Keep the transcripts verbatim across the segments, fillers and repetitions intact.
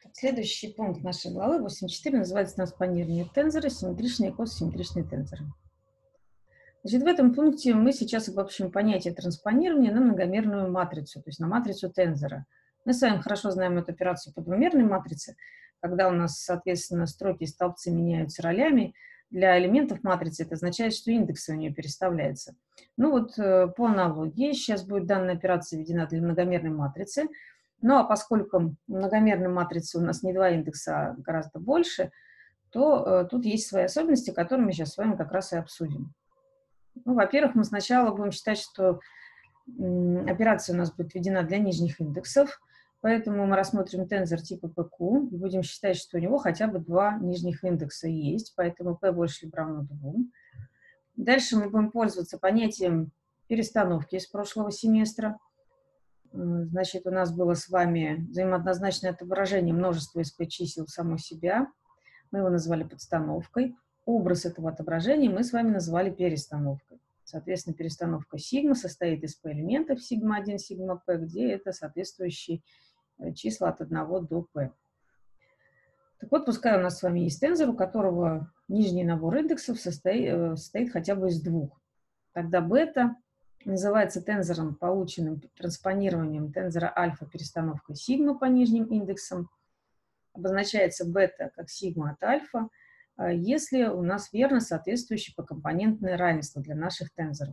Следующий пункт нашей главы восемь точка четыре называется транспонирование тензора, симметричные и кососимметричные тензоры. Значит, в этом пункте мы сейчас обобщим понятие транспонирования на многомерную матрицу, то есть на матрицу тензора. Мы с вами хорошо знаем эту операцию по двумерной матрице, когда у нас, соответственно, строки и столбцы меняются ролями. Для элементов матрицы это означает, что индексы у нее переставляются. Ну вот по аналогии сейчас будет данная операция введена для многомерной матрицы. Ну а поскольку в многомерной матрице у нас не два индекса, а гораздо больше, то э, тут есть свои особенности, которые мы сейчас с вами как раз и обсудим. Ну, во-первых, мы сначала будем считать, что м, операция у нас будет введена для нижних индексов, поэтому мы рассмотрим тензор типа пэ ку и будем считать, что у него хотя бы два нижних индекса есть, поэтому p больше либо равно двум. Дальше мы будем пользоваться понятием перестановки из прошлого семестра. Значит, у нас было с вами взаимооднозначное отображение множества эс пэ чисел само себя. Мы его назвали подстановкой. Образ этого отображения мы с вами назвали перестановкой. Соответственно, перестановка сигма состоит из p-элементов сигма один, сигма p, где это соответствующие числа от одного до p. Так вот, пускай у нас с вами есть тензор, у которого нижний набор индексов состоит, состоит хотя бы из двух. Тогда бета называется тензором, полученным транспонированием тензора альфа перестановкой сигма по нижним индексам. Обозначается бета как сигма от альфа, если у нас верно соответствующее покомпонентное равенство для наших тензоров.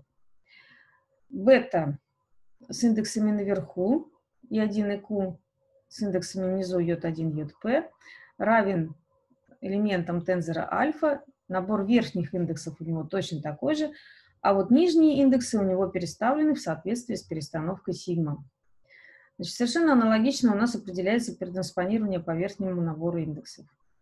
Бета с индексами наверху и один и q с индексами внизу йод один, йод p равен элементам тензора альфа. Набор верхних индексов у него точно такой же, а вот нижние индексы у него переставлены в соответствии с перестановкой сигма. Значит, совершенно аналогично у нас определяется транспонирование по верхнему набору индексов.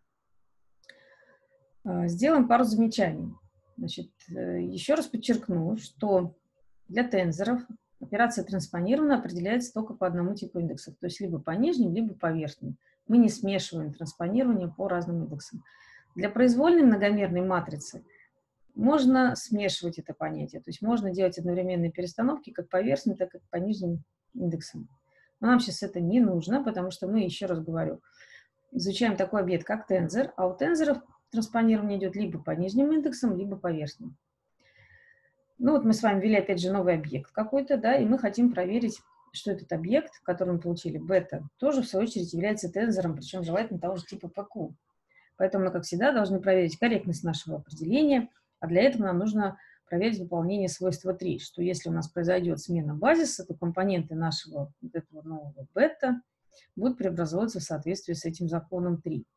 Сделаем пару замечаний. Значит, еще раз подчеркну, что для тензоров операция транспонирования определяется только по одному типу индексов, то есть либо по нижним, либо по верхним. Мы не смешиваем транспонирование по разным индексам. Для произвольной многомерной матрицы можно смешивать это понятие, то есть можно делать одновременные перестановки как по верхним, так и по нижним индексам. Но нам сейчас это не нужно, потому что мы, еще раз говорю, изучаем такой объект, как тензор, а у тензоров транспонирование идет либо по нижним индексам, либо по верхним. Ну вот мы с вами ввели, опять же, новый объект какой-то, да, и мы хотим проверить, что этот объект, который мы получили, бета, тоже, в свою очередь, является тензором, причем желательно того же типа пэ ку. Поэтому мы, как всегда, должны проверить корректность нашего определения, а для этого нам нужно проверить выполнение свойства три, что если у нас произойдет смена базиса, то компоненты нашего вот этого нового бета будут преобразовываться в соответствии с этим законом три.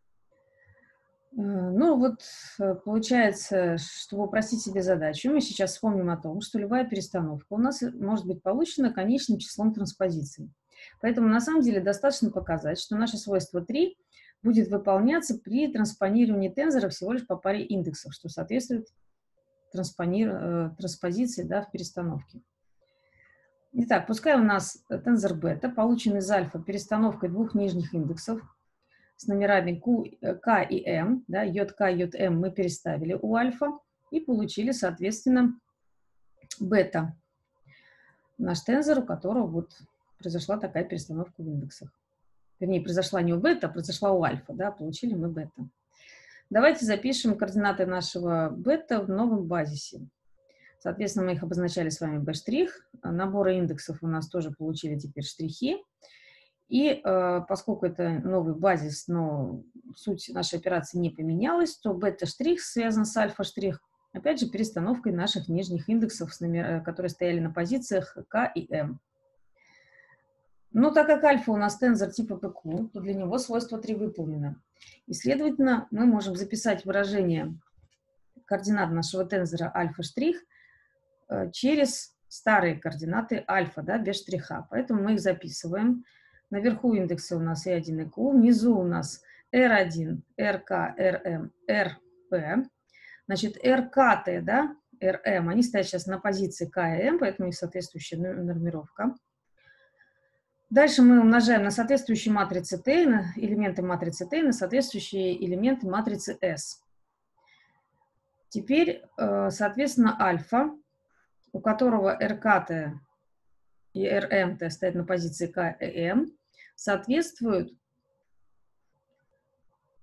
Ну вот, получается, чтобы упростить себе задачу, мы сейчас вспомним о том, что любая перестановка у нас может быть получена конечным числом транспозиции. Поэтому на самом деле достаточно показать, что наше свойство три будет выполняться при транспонировании тензора всего лишь по паре индексов, что соответствует транспонир... транспозиции, да, в перестановке. Итак, пускай у нас тензор бета получен из альфа перестановкой двух нижних индексов с номерами Q, K и M, да, йод K, йод M мы переставили у альфа и получили, соответственно, бета. Наш тензор, у которого вот произошла такая перестановка в индексах. Вернее, произошла не у бета, а произошла у альфа, да, получили мы бета. Давайте запишем координаты нашего бета в новом базисе. Соответственно, мы их обозначали с вами b', наборы индексов у нас тоже получили теперь штрихи. И э, поскольку это новый базис, но суть нашей операции не поменялась, то бета-штрих связан с альфа-штрих, опять же, перестановкой наших нижних индексов, которые стояли на позициях K и M. Но так как альфа у нас тензор типа пэ ку, то для него свойство три выполнено. И, следовательно, мы можем записать выражение координат нашего тензора альфа-штрих э, через старые координаты альфа, да, без штриха. Поэтому мы их записываем. Наверху индекса у нас и один, и q, внизу у нас эр один, эр ка, эр эм, эр пэ. Значит, эр ка тэ, да, эр эм, они стоят сейчас на позиции K и M, поэтому их соответствующая нормировка. Дальше мы умножаем на соответствующие матрицы T, на элементы матрицы T, на соответствующие элементы матрицы S. Теперь, соответственно, альфа, у которого эр ка тэ и эр эм тэ стоят на позиции K и M, соответствуют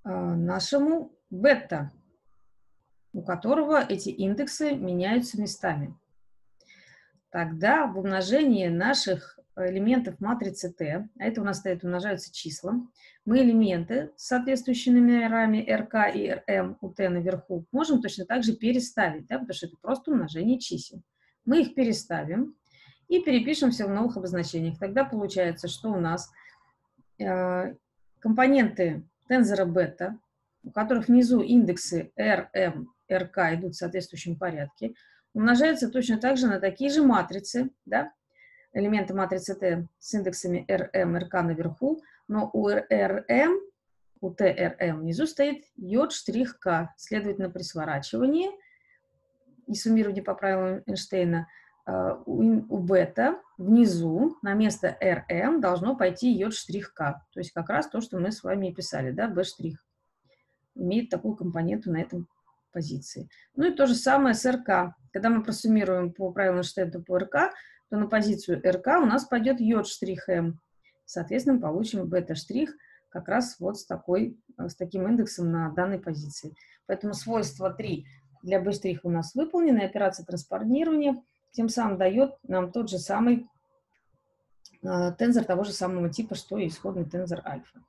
нашему бета, у которого эти индексы меняются местами. Тогда в умножении наших элементов матрицы Т, а это у нас стоит, умножаются числа, мы элементы с соответствующими номерами эр ка и эр эм у Т наверху можем точно так же переставить, да, потому что это просто умножение чисел. Мы их переставим и перепишем все в новых обозначениях. Тогда получается, что у нас э, компоненты тензора бета, у которых внизу индексы эр эм, эр ка идут в соответствующем порядке, умножаются точно так же на такие же матрицы, да, элементы матрицы Т с индексами эр эм, эр ка наверху, но у эр эм, у Т эр эм внизу стоит J'К. Следовательно, при сворачивании и суммировании по правилам Эйнштейна у, у бета внизу на место эр эм должно пойти J'К. То есть как раз то, что мы с вами и писали, да, B' имеет такую компоненту на этом позиции. Ну и то же самое с эр ка. Когда мы просуммируем по правилам Эйнштейна по эр ка, то на позицию эр ка у нас пойдет J'(M). Соответственно, получим бета' как раз вот с, такой, с таким индексом на данной позиции. Поэтому свойство три для B' у нас выполнено, операция транспонирования тем самым дает нам тот же самый э, тензор того же самого типа, что и исходный тензор альфа.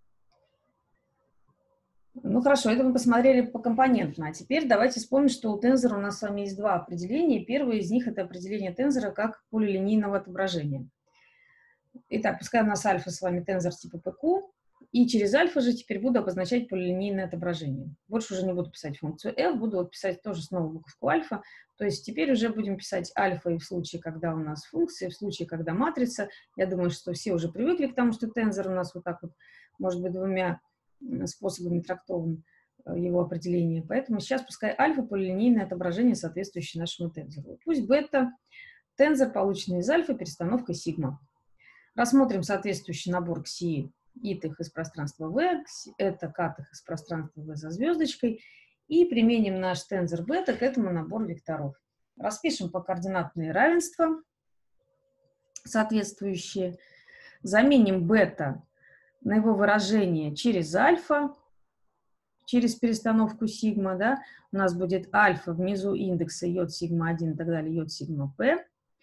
Ну хорошо, это мы посмотрели по компонентно. А теперь давайте вспомним, что у тензора у нас с вами есть два определения. Первое из них — это определение тензора как полилинейного отображения. Итак, пускай у нас альфа с вами тензор типа пэ ку, и через альфа же теперь буду обозначать полилинейное отображение. Больше уже не буду писать функцию f, буду вот писать тоже снова буковку альфа. То есть теперь уже будем писать альфа и в случае, когда у нас функция, и в случае, когда матрица. Я думаю, что все уже привыкли к тому, что тензор у нас вот так вот может быть двумя способами трактован его определение. Поэтому сейчас пускай альфа полилинейное отображение, соответствующее нашему тензору. Пусть бета тензор, полученный из альфа, перестановкой сигма. Рассмотрим соответствующий набор кси итых из пространства V, это катых из пространства V за звездочкой, и применим наш тензор бета к этому набору векторов. Распишем по координатные равенства соответствующие, заменим бета на его выражение через альфа, через перестановку сигма, да, у нас будет альфа внизу индекса J сигма один и так далее, J сигма P.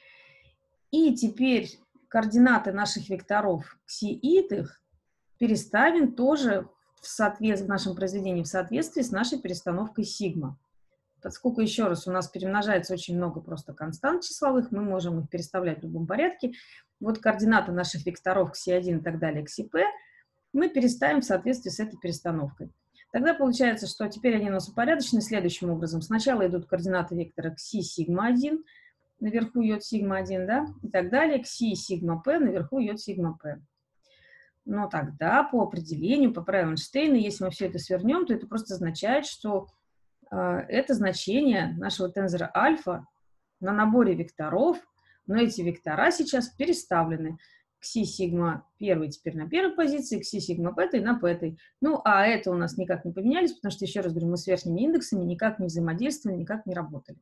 И теперь координаты наших векторов кси итых переставим тоже в, соответствии, в нашем произведении в соответствии с нашей перестановкой сигма. Поскольку, еще раз, у нас перемножается очень много просто констант числовых, мы можем их переставлять в любом порядке. Вот координаты наших векторов кси один и так далее, кси P мы переставим в соответствии с этой перестановкой. Тогда получается, что теперь они у нас упорядочены следующим образом. Сначала идут координаты вектора кси сигма один, наверху J сигма один, да, и так далее, кси сигма P, наверху J сигма P. Но тогда по определению, по правилам Эйнштейна, если мы все это свернем, то это просто означает, что э, это значение нашего тензора альфа на наборе векторов, но эти вектора сейчас переставлены. Кси сигма первый теперь на первой позиции, кси сигма пятой на пятой. Ну, а это у нас никак не поменялись, потому что, еще раз говорю, мы с верхними индексами никак не взаимодействовали, никак не работали.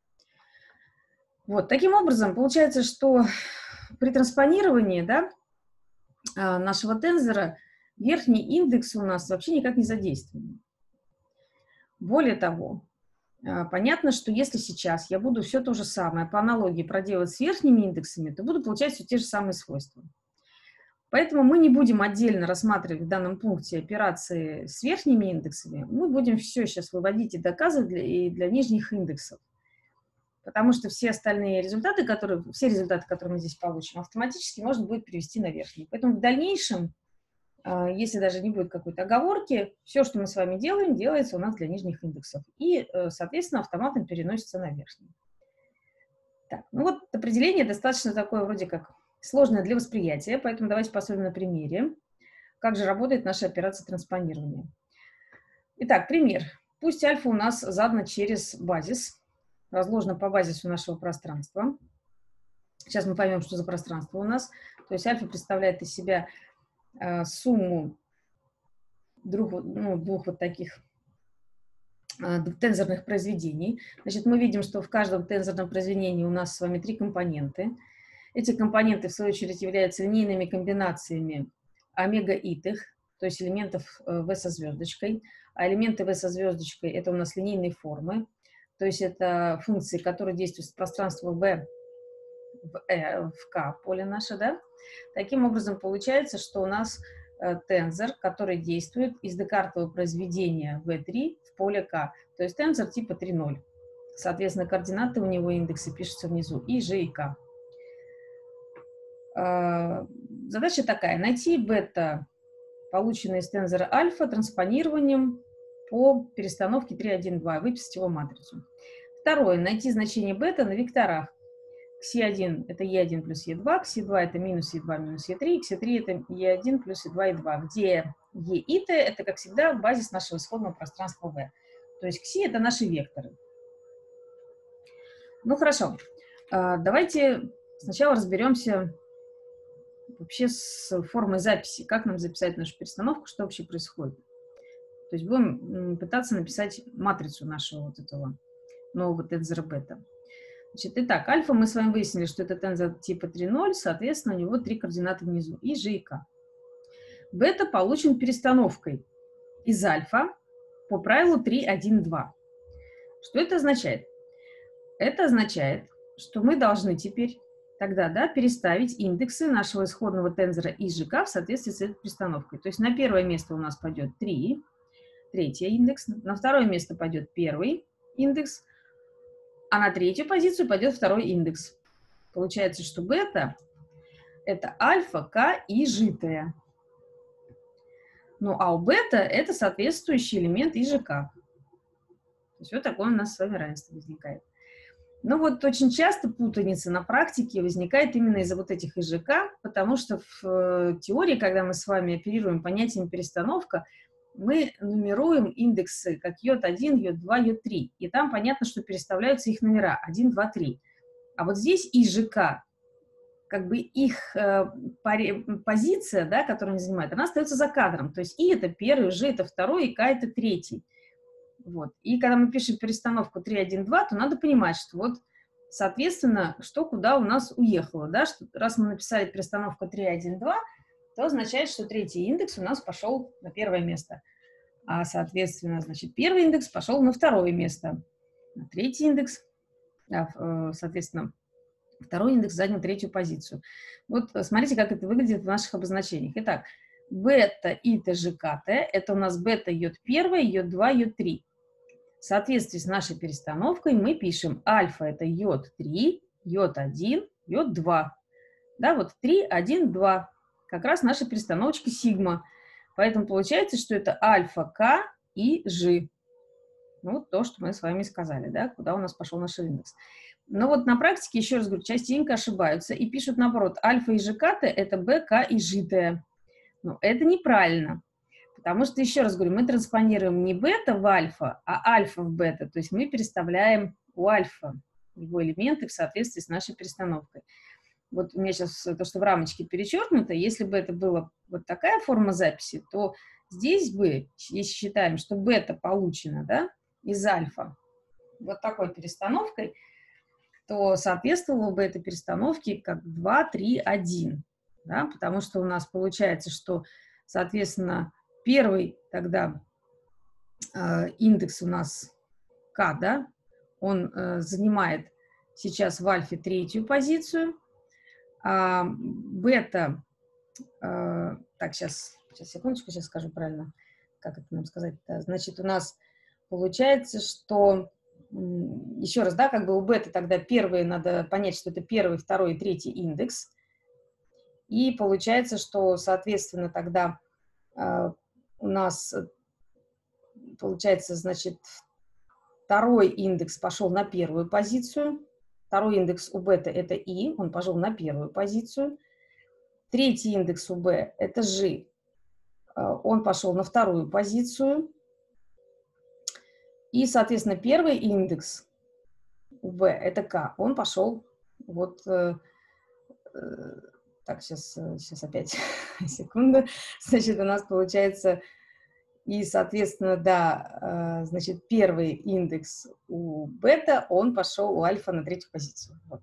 Вот, таким образом, получается, что при транспонировании, да, нашего тензора верхний индекс у нас вообще никак не задействован. Более того, понятно, что если сейчас я буду все то же самое по аналогии проделать с верхними индексами, то буду получать все те же самые свойства. Поэтому мы не будем отдельно рассматривать в данном пункте операции с верхними индексами, мы будем все сейчас выводить и доказывать для, и для нижних индексов. Потому что все остальные результаты, которые, все результаты, которые мы здесь получим, автоматически можно будет перевести на верхний. Поэтому в дальнейшем, если даже не будет какой-то оговорки, все, что мы с вами делаем, делается у нас для нижних индексов. И, соответственно, автоматом переносится на верхний. Так, ну вот определение достаточно такое вроде как сложное для восприятия, поэтому давайте посмотрим на примере, как же работает наша операция транспонирования. Итак, пример. Пусть альфа у нас задана через базис, разложено по базису нашего пространства. Сейчас мы поймем, что за пространство у нас. То есть альфа представляет из себя э, сумму двух, ну, двух вот таких э, тензорных произведений. Значит, мы видим, что в каждом тензорном произведении у нас с вами три компоненты. Эти компоненты, в свою очередь, являются линейными комбинациями омега итых. то есть элементов v со звездочкой. А элементы v со звездочкой — это у нас линейные формы, то есть это функции, которые действуют с пространства v в, э, в k поле наше, да. Таким образом, получается, что у нас э, тензор, который действует из декартового произведения ви три в поле k, то есть тензор типа три ноль. Соответственно, координаты у него, индексы, пишутся внизу, и g, и k. Э, задача такая: найти бета, полученный из тензора альфа, транспонированием по перестановке три, один, два, выписать его матрицу. Второе. Найти значение бета на векторах. кси один это е один плюс е два, кси два это минус е два минус е три, кси три это е один плюс е два, е два, где е и т это, как всегда, базис нашего исходного пространства v. То есть кси это наши векторы. Ну хорошо, давайте сначала разберемся вообще с формой записи, как нам записать нашу перестановку, что вообще происходит. То есть будем пытаться написать матрицу нашего вот этого нового тензора бета. Значит, итак, альфа мы с вами выяснили, что это тензор типа три ноль, соответственно, у него три координаты внизу, и g, и k. Бета получен перестановкой из альфа по правилу три, один, два. Что это означает? Это означает, что мы должны теперь тогда, да, переставить индексы нашего исходного тензора и g, k в соответствии с этой перестановкой. То есть на первое место у нас пойдет три, третий индекс, на второе место пойдет первый индекс, а на третью позицию пойдет второй индекс. Получается, что бета — это альфа, k и g-тая. Ну, а у бета — это соответствующий элемент и g-k. То есть вот такое у нас с вами равенство возникает. Но вот очень часто путаница на практике возникает именно из-за вот этих и ж-к, потому что в теории, когда мы с вами оперируем понятием перестановка, мы нумеруем индексы как йод один, йод два, йод три. И там понятно, что переставляются их номера один, два, три. А вот здесь и ж-к, как бы их э, паре, позиция, да, которую они занимают, она остается за кадром. То есть и это первый, ж это второй, и к это третий. Вот. И когда мы пишем перестановку три, один, два, то надо понимать, что вот, соответственно, что куда у нас уехало. Да? Что, раз мы написали перестановку три, один, два, то означает, что третий индекс у нас пошел на первое место. А, соответственно, значит, первый индекс пошел на второе место. На третий индекс, а, соответственно, второй индекс занял третью позицию. Вот смотрите, как это выглядит в наших обозначениях. Итак, бета, ита, жк, т – это у нас бета, йод один, йод два, йод три. В соответствии с нашей перестановкой мы пишем альфа – это йод три, йод один, йод два. Да, вот три, один, два. Как раз наша перестановочка сигма. Поэтому получается, что это альфа, к и ж. Ну, вот то, что мы с вами сказали, да, куда у нас пошел наш индекс. Но вот на практике, еще раз говорю, частенько ошибаются и пишут наоборот, альфа и жк-т – это б, к и ж-т. Но это неправильно. Потому что, еще раз говорю, мы транспонируем не бета в альфа, а альфа в бета. То есть мы переставляем у альфа его элементы в соответствии с нашей перестановкой. Вот у меня сейчас то, что в рамочке перечеркнуто, если бы это была вот такая форма записи, то здесь бы, если считаем, что бета получена, да, из альфа вот такой перестановкой, то соответствовало бы этой перестановке как два, три, один. Да, потому что у нас получается, что, соответственно, первый тогда э, индекс у нас k, да, он э, занимает сейчас в альфе третью позицию, а бета, э, так, сейчас, сейчас, секундочку, сейчас скажу правильно, как это нам сказать, -то? Значит, у нас получается, что, еще раз, да, как бы у бета тогда первый, надо понять, что это первый, второй, третий индекс, и получается, что, соответственно, тогда э, у нас, получается, значит, второй индекс пошел на первую позицию, второй индекс у бета это и, он пошел на первую позицию, третий индекс у b это g, он пошел на вторую позицию, и, соответственно, первый индекс у b это k, он пошел вот... Э, э, Так, сейчас, сейчас опять, секунду. Значит, у нас получается, и, соответственно, да, значит, первый индекс у бета, он пошел у альфа на третью позицию. Вот.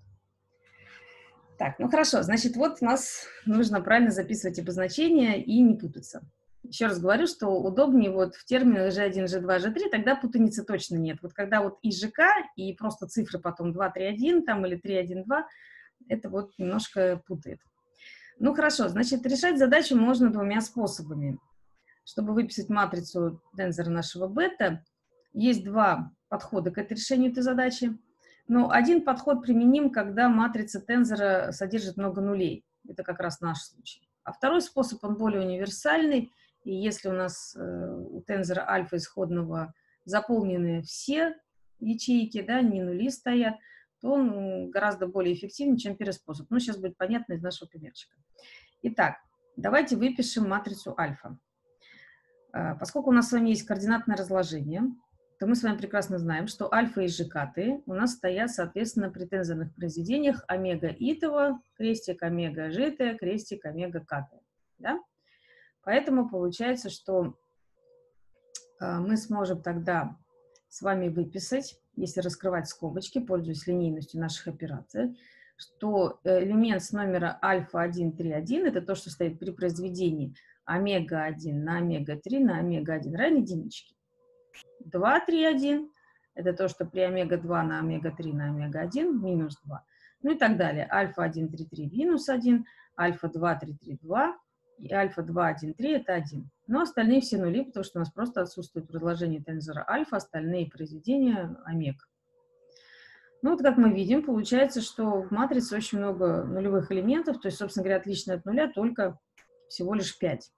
Так, ну хорошо, значит, вот у нас нужно правильно записывать обозначения и не путаться. Еще раз говорю, что удобнее вот в терминах жэ один, жэ два, жэ три, тогда путаницы точно нет. Вот когда вот и ЖК, и просто цифры потом два, три, один там или три, один, два, это вот немножко путает. Ну хорошо, значит, решать задачу можно двумя способами. Чтобы выписать матрицу тензора нашего бета, есть два подхода к решению этой задачи. Но один подход применим, когда матрица тензора содержит много нулей. Это как раз наш случай. А второй способ, он более универсальный. И если у нас э, у тензора альфа исходного заполнены все ячейки, да, не нули стоят, то он гораздо более эффективен, чем первый способ. Ну, сейчас будет понятно из нашего примерчика. Итак, давайте выпишем матрицу альфа. Поскольку у нас с вами есть координатное разложение, то мы с вами прекрасно знаем, что альфа и жкты у нас стоят, соответственно, при тензорных произведениях омега итого, крестик омега житое, крестик омега катое. Да? Поэтому получается, что мы сможем тогда с вами выписать, если раскрывать скобочки, пользуясь линейностью наших операций, что элемент с номера альфа один, три, один, это то, что стоит при произведении омега один на омега три на омега один равен единичке. два, три, один это то, что при омега два на омега три на омега один минус два. Ну и так далее. Альфа один, три, три минус один, альфа два, три, три, два и альфа два, один, три это один. Но остальные все нули, потому что у нас просто отсутствует разложение тензора альфа, остальные произведения омега. Ну вот как мы видим, получается, что в матрице очень много нулевых элементов, то есть, собственно говоря, отлично от нуля только всего лишь пять.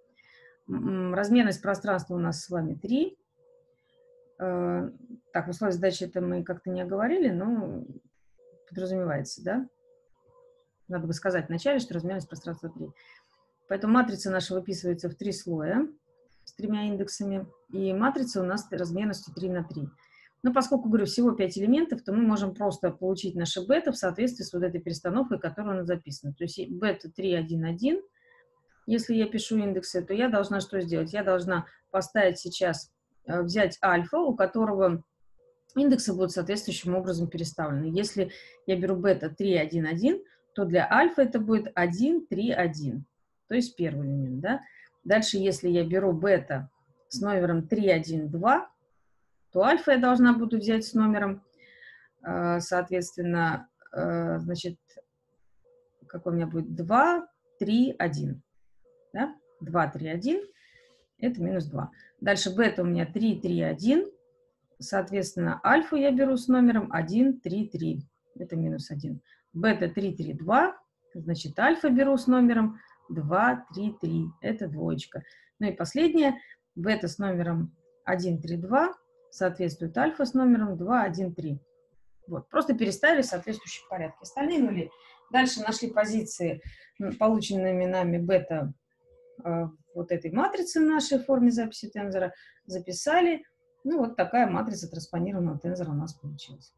Размерность пространства у нас с вами три. Так, в условиях задачи это мы как-то не оговорили, но подразумевается, да? Надо бы сказать вначале, что размерность пространства три. Поэтому матрица наша выписывается в три слоя с тремя индексами, и матрица у нас размерностью три на три. Но поскольку, говорю, всего пять элементов, то мы можем просто получить наше бета в соответствии с вот этой перестановкой, которая у нас записана. То есть бета три, один, один. Если я пишу индексы, то я должна что сделать? Я должна поставить сейчас, взять альфа, у которого индексы будут соответствующим образом переставлены. Если я беру бета три, один, один, то для альфа это будет один, три, один. То есть первый элемент, да? Дальше, если я беру бета с номером три, один, два, то альфа я должна буду взять с номером, соответственно, значит, какой у меня будет? два, три, один. Да? два, три, один, это минус два. Дальше бета у меня три, три, один, соответственно, альфа я беру с номером один, три, три, это минус один. Бета три, три, два, значит, альфа беру с номером два, три, три, это двоечка. Ну и последнее, бета с номером один, три, два, соответствует альфа с номером два, один, три. Вот, просто переставили в соответствующем порядке. Остальные нули. Дальше нашли позиции, полученными нами бета э, вот этой матрицы в нашей форме записи тензора, записали. Ну, вот такая матрица транспонированного тензора у нас получилась.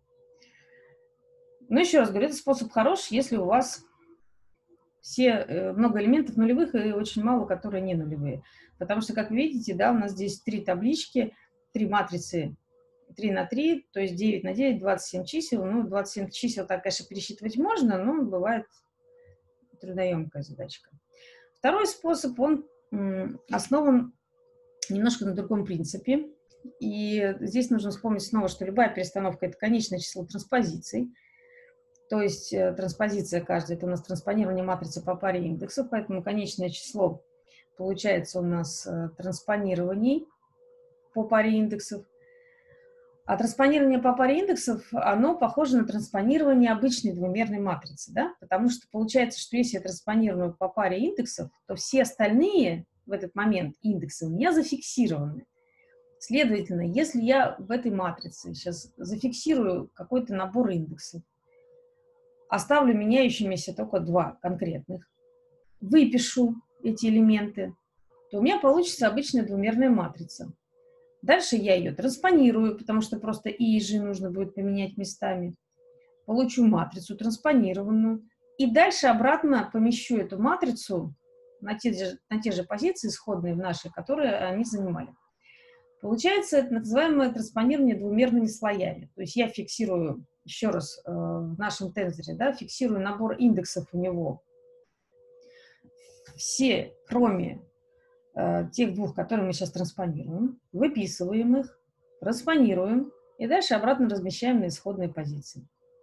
Но еще раз говорю, это способ хорош, если у вас все, э, много элементов нулевых и очень мало, которые не нулевые. Потому что, как вы видите, да, у нас здесь три таблички, три матрицы, три на три, то есть девять на девять, двадцать семь чисел. Ну, двадцать семь чисел так, конечно, пересчитывать можно, но бывает трудоемкая задачка. Второй способ, он основан немножко на другом принципе. И здесь нужно вспомнить снова, что любая перестановка – это конечное число транспозиций. То есть транспозиция каждая – это у нас транспонирование матрицы по паре индексов, поэтому конечное число получается у нас транспонирований по паре индексов. А транспонирование по паре индексов, оно похоже на транспонирование обычной двумерной матрицы, да? Потому что получается, что если я транспонирую по паре индексов, то все остальные в этот момент индексы у меня зафиксированы. Следовательно, если я в этой матрице сейчас зафиксирую какой-то набор индексов, оставлю меняющимися только два конкретных, выпишу эти элементы, то у меня получится обычная двумерная матрица. Дальше я ее транспонирую, потому что просто и и ж нужно будет поменять местами. Получу матрицу транспонированную. И дальше обратно помещу эту матрицу на те же, на те же позиции исходные в нашей, которые они занимали. Получается это называемое транспонирование двумерными слоями. То есть я фиксирую, еще раз, э, в нашем тензоре, да, фиксирую набор индексов у него. Все, кроме э, тех двух, которые мы сейчас транспонируем, выписываем их, транспонируем и дальше обратно размещаем на исходные позиции.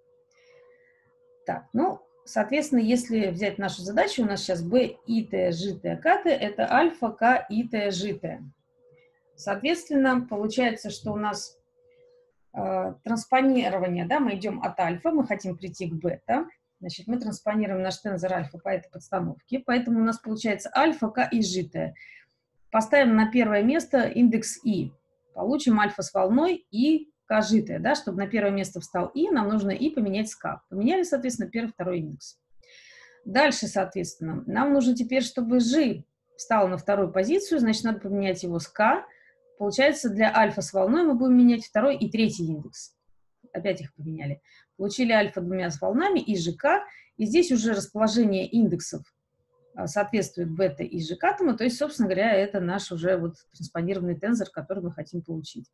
Так, ну, соответственно, если взять нашу задачу, у нас сейчас b, i, t, g, t, k, t, это альфа, k, i, t, g, t. Соответственно, получается, что у нас э, транспонирование, да, мы идем от альфа, мы хотим прийти к бета, значит, мы транспонируем наш тензор альфа по этой подстановке, поэтому у нас получается альфа, k и g, t. Поставим на первое место индекс i, получим альфа с волной и k, g, t, да, чтобы на первое место встал i, нам нужно i поменять с k. Поменяли, соответственно, первый, второй индекс. Дальше, соответственно, нам нужно теперь, чтобы g встал на вторую позицию, значит, надо поменять его с k. Получается, для альфа с волной мы будем менять второй и третий индекс. Опять их поменяли. Получили альфа двумя с волнами и жк. И здесь уже расположение индексов соответствует бета и жк-тому. То есть, собственно говоря, это наш уже вот транспонированный тензор, который мы хотим получить.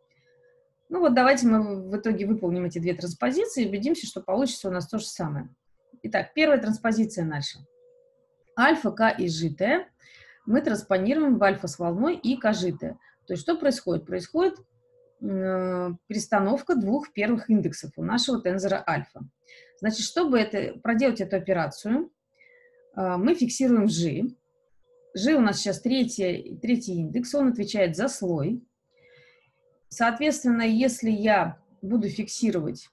Ну вот давайте мы в итоге выполним эти две транспозиции и убедимся, что получится у нас то же самое. Итак, первая транспозиция наша. Альфа, k и жт мы транспонируем в альфа с волной и k, жт. То есть что происходит? Происходит э, перестановка двух первых индексов у нашего тензора альфа. Значит, чтобы это, проделать эту операцию, э, мы фиксируем g. G у нас сейчас третий, третий индекс, он отвечает за слой. Соответственно, если я буду фиксировать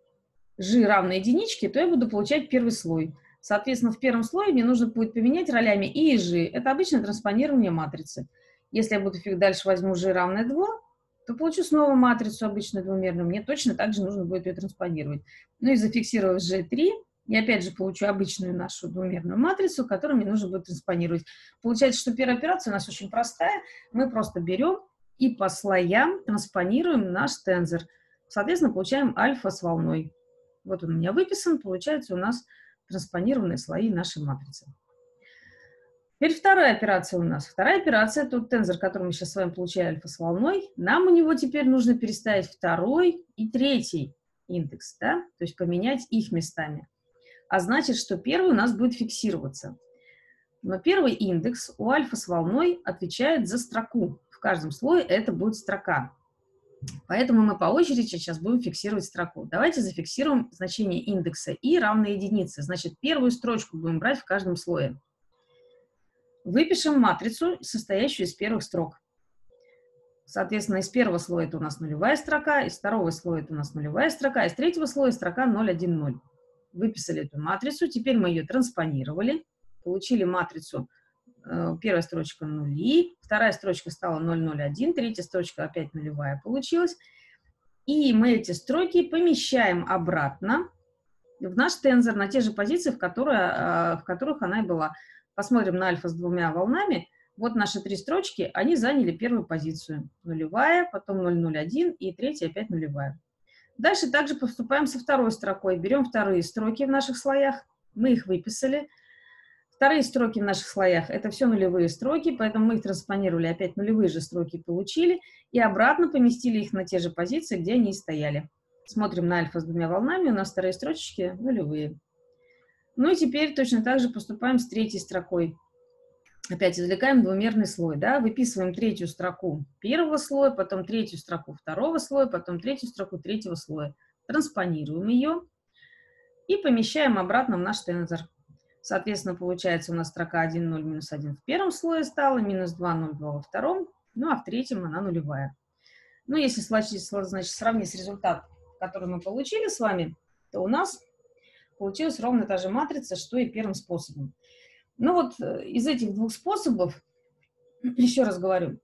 g равно единичке, то я буду получать первый слой. Соответственно, в первом слое мне нужно будет поменять ролями i и g. Это обычное транспонирование матрицы. Если я буду дальше возьму g равное два, то получу снова матрицу обычную двумерную. Мне точно так же нужно будет ее транспонировать. Ну и зафиксировав джи три, я опять же получу обычную нашу двумерную матрицу, которую мне нужно будет транспонировать. Получается, что первая операция у нас очень простая. Мы просто берем и по слоям транспонируем наш тензор. Соответственно, получаем альфа с волной. Вот он у меня выписан. Получается у нас транспонированные слои нашей матрицы. Теперь вторая операция у нас. Вторая операция, тот тензор, который мы сейчас с вами получали альфа с волной, нам у него теперь нужно переставить второй и третий индекс, да? То есть поменять их местами. А значит, что первый у нас будет фиксироваться. Но первый индекс у альфа с волной отвечает за строку. В каждом слое это будет строка. Поэтому мы по очереди сейчас будем фиксировать строку. Давайте зафиксируем значение индекса i равно единице. Значит, первую строчку будем брать в каждом слое. Выпишем матрицу, состоящую из первых строк. Соответственно, из первого слоя это у нас нулевая строка, из второго слоя это у нас нулевая строка, из третьего слоя строка ноль, один, ноль. Выписали эту матрицу, теперь мы ее транспонировали, получили матрицу, э, первая строчка нули, вторая строчка стала ноль, ноль, один, третья строчка опять нулевая получилась. И мы эти строки помещаем обратно в наш тензор на те же позиции, в, которые, э, в которых она и была. Посмотрим на альфа с двумя волнами. Вот наши три строчки, они заняли первую позицию. Нулевая, потом ноль, ноль, один и третья опять нулевая. Дальше также поступаем со второй строкой. Берем вторые строки в наших слоях, мы их выписали. Вторые строки в наших слоях – это все нулевые строки, поэтому мы их транспонировали, опять нулевые же строки получили, и обратно поместили их на те же позиции, где они и стояли. Смотрим на альфа с двумя волнами, у нас вторые строчки нулевые. Ну и теперь точно так же поступаем с третьей строкой. Опять извлекаем двумерный слой, да, выписываем третью строку первого слоя, потом третью строку второго слоя, потом третью строку третьего слоя. Транспонируем ее и помещаем обратно в наш тензор. Соответственно, получается у нас строка один, ноль, минус один в первом слое стала, минус два, ноль, два во втором, ну а в третьем она нулевая. Ну, если значит, сравнить результат, который мы получили с вами, то у нас получилась ровно та же матрица, что и первым способом. Ну вот из этих двух способов, еще раз говорю,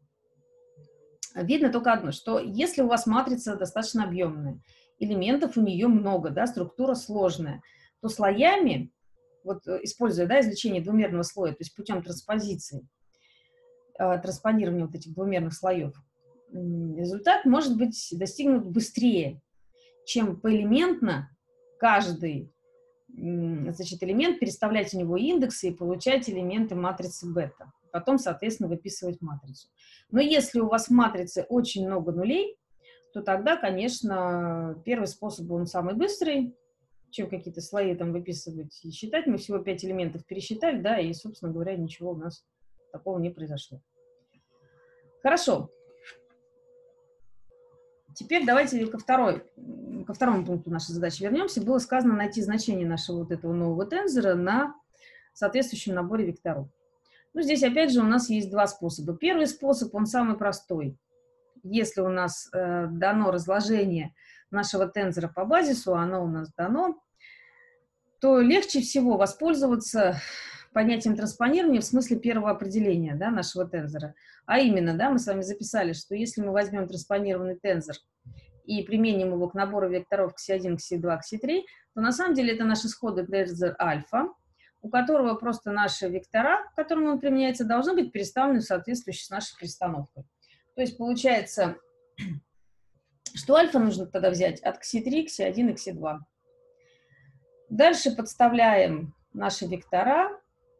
видно только одно, что если у вас матрица достаточно объемная, элементов у нее много, да, структура сложная, то слоями, вот используя, да, извлечение двумерного слоя, то есть путем транспозиции, э, транспонирования вот этих двумерных слоев, результат может быть достигнут быстрее, чем поэлементно каждый значит, элемент, переставлять у него индексы и получать элементы матрицы бета. Потом, соответственно, выписывать матрицу. Но если у вас в матрице очень много нулей, то тогда, конечно, первый способ, он самый быстрый, чем какие-то слои там выписывать и считать. Мы всего пять элементов пересчитали, да, и, собственно говоря, ничего у нас такого не произошло. Хорошо. Теперь давайте ко, второй, ко второму пункту нашей задачи вернемся. Было сказано найти значение нашего вот этого нового тензора на соответствующем наборе векторов. Ну, здесь опять же у нас есть два способа. Первый способ, он самый простой. Если у нас э, дано разложение нашего тензора по базису, оно у нас дано, то легче всего воспользоваться понятием транспонирования в смысле первого определения, да, нашего тензора. А именно, да, мы с вами записали, что если мы возьмем транспонированный тензор и применим его к набору векторов кси один, кси два, кси три, то на самом деле это наш исходный тензор альфа, у которого просто наши вектора, к которым он применяется, должны быть переставлены в соответствующей с нашей перестановкой. То есть получается, что альфа нужно тогда взять от кси три, кси один и кси два. Дальше подставляем наши вектора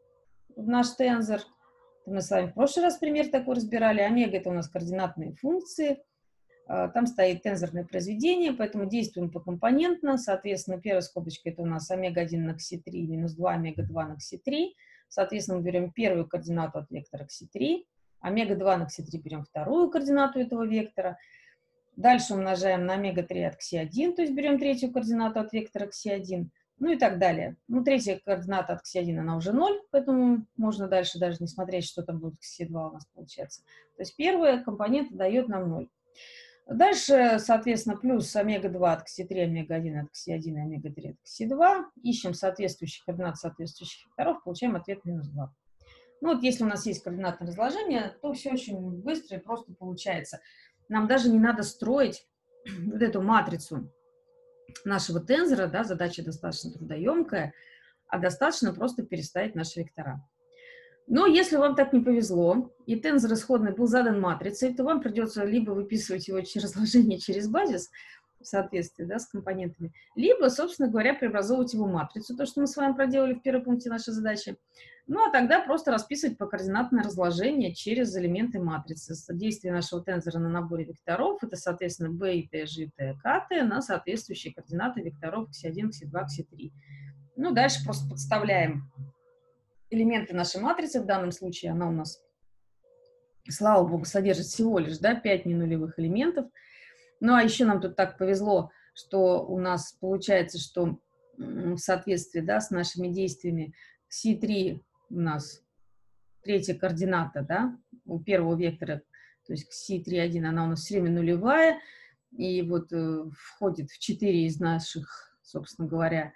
в наш тензор. Мы с вами в прошлый раз пример такой разбирали. Омега — это у нас координатные функции. Там стоит тензорное произведение, поэтому действуем покомпонентно. Соответственно, первая скобочка — это у нас омега один на кси три минус два омега два на кси три. Соответственно, мы берем первую координату от вектора кси три. Омега два на кси три берем вторую координату этого вектора. Дальше умножаем на омега три от кси один, то есть берем третью координату от вектора кси один. Ну и так далее. Ну, третья координата от кси один, она уже ноль, поэтому можно дальше даже не смотреть, что там будет кси два у нас получается. То есть первая компонента дает нам ноль. Дальше, соответственно, плюс омега два от кси три, омега один от кси один и омега три от кси два. Ищем соответствующие координаты соответствующих векторов, получаем ответ минус два. Ну вот если у нас есть координатное разложение, то все очень быстро и просто получается. Нам даже не надо строить вот эту матрицу нашего тензора, да, задача достаточно трудоемкая, а достаточно просто переставить наши вектора. Но если вам так не повезло, и тензор исходный был задан матрицей, то вам придется либо выписывать его через разложение через базис, в соответствии, да, с компонентами, либо, собственно говоря, преобразовывать его в матрицу, то, что мы с вами проделали в первом пункте нашей задачи. Ну, а тогда просто расписывать покоординатное разложение через элементы матрицы. Действие нашего тензора на наборе векторов — это, соответственно, b и t, g, t, k, t на соответствующие координаты векторов кси один, кси два, кси три. Ну, дальше просто подставляем элементы нашей матрицы. В данном случае она у нас, слава богу, содержит всего лишь, да, пять ненулевых элементов. Ну, а еще нам тут так повезло, что у нас получается, что в соответствии, да, с нашими действиями кси три у нас третья координата, да, у первого вектора, то есть кси три один, она у нас все время нулевая, и вот э, входит в четыре из наших, собственно говоря,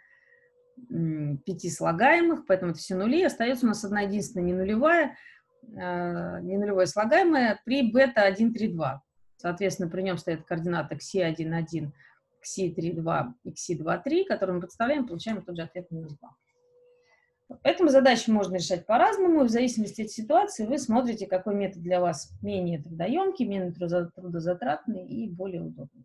пяти слагаемых, поэтому это все нули. Остается у нас одна единственная ненулевая, э, ненулевое слагаемое при бета один три два. Соответственно, при нем стоят координаты кси один один, кси три два и кси два три, которые мы подставляем, получаем тот же ответ минус два. Поэтому задачу можно решать по-разному, и в зависимости от ситуации вы смотрите, какой метод для вас менее трудоемкий, менее трудозатратный и более удобный.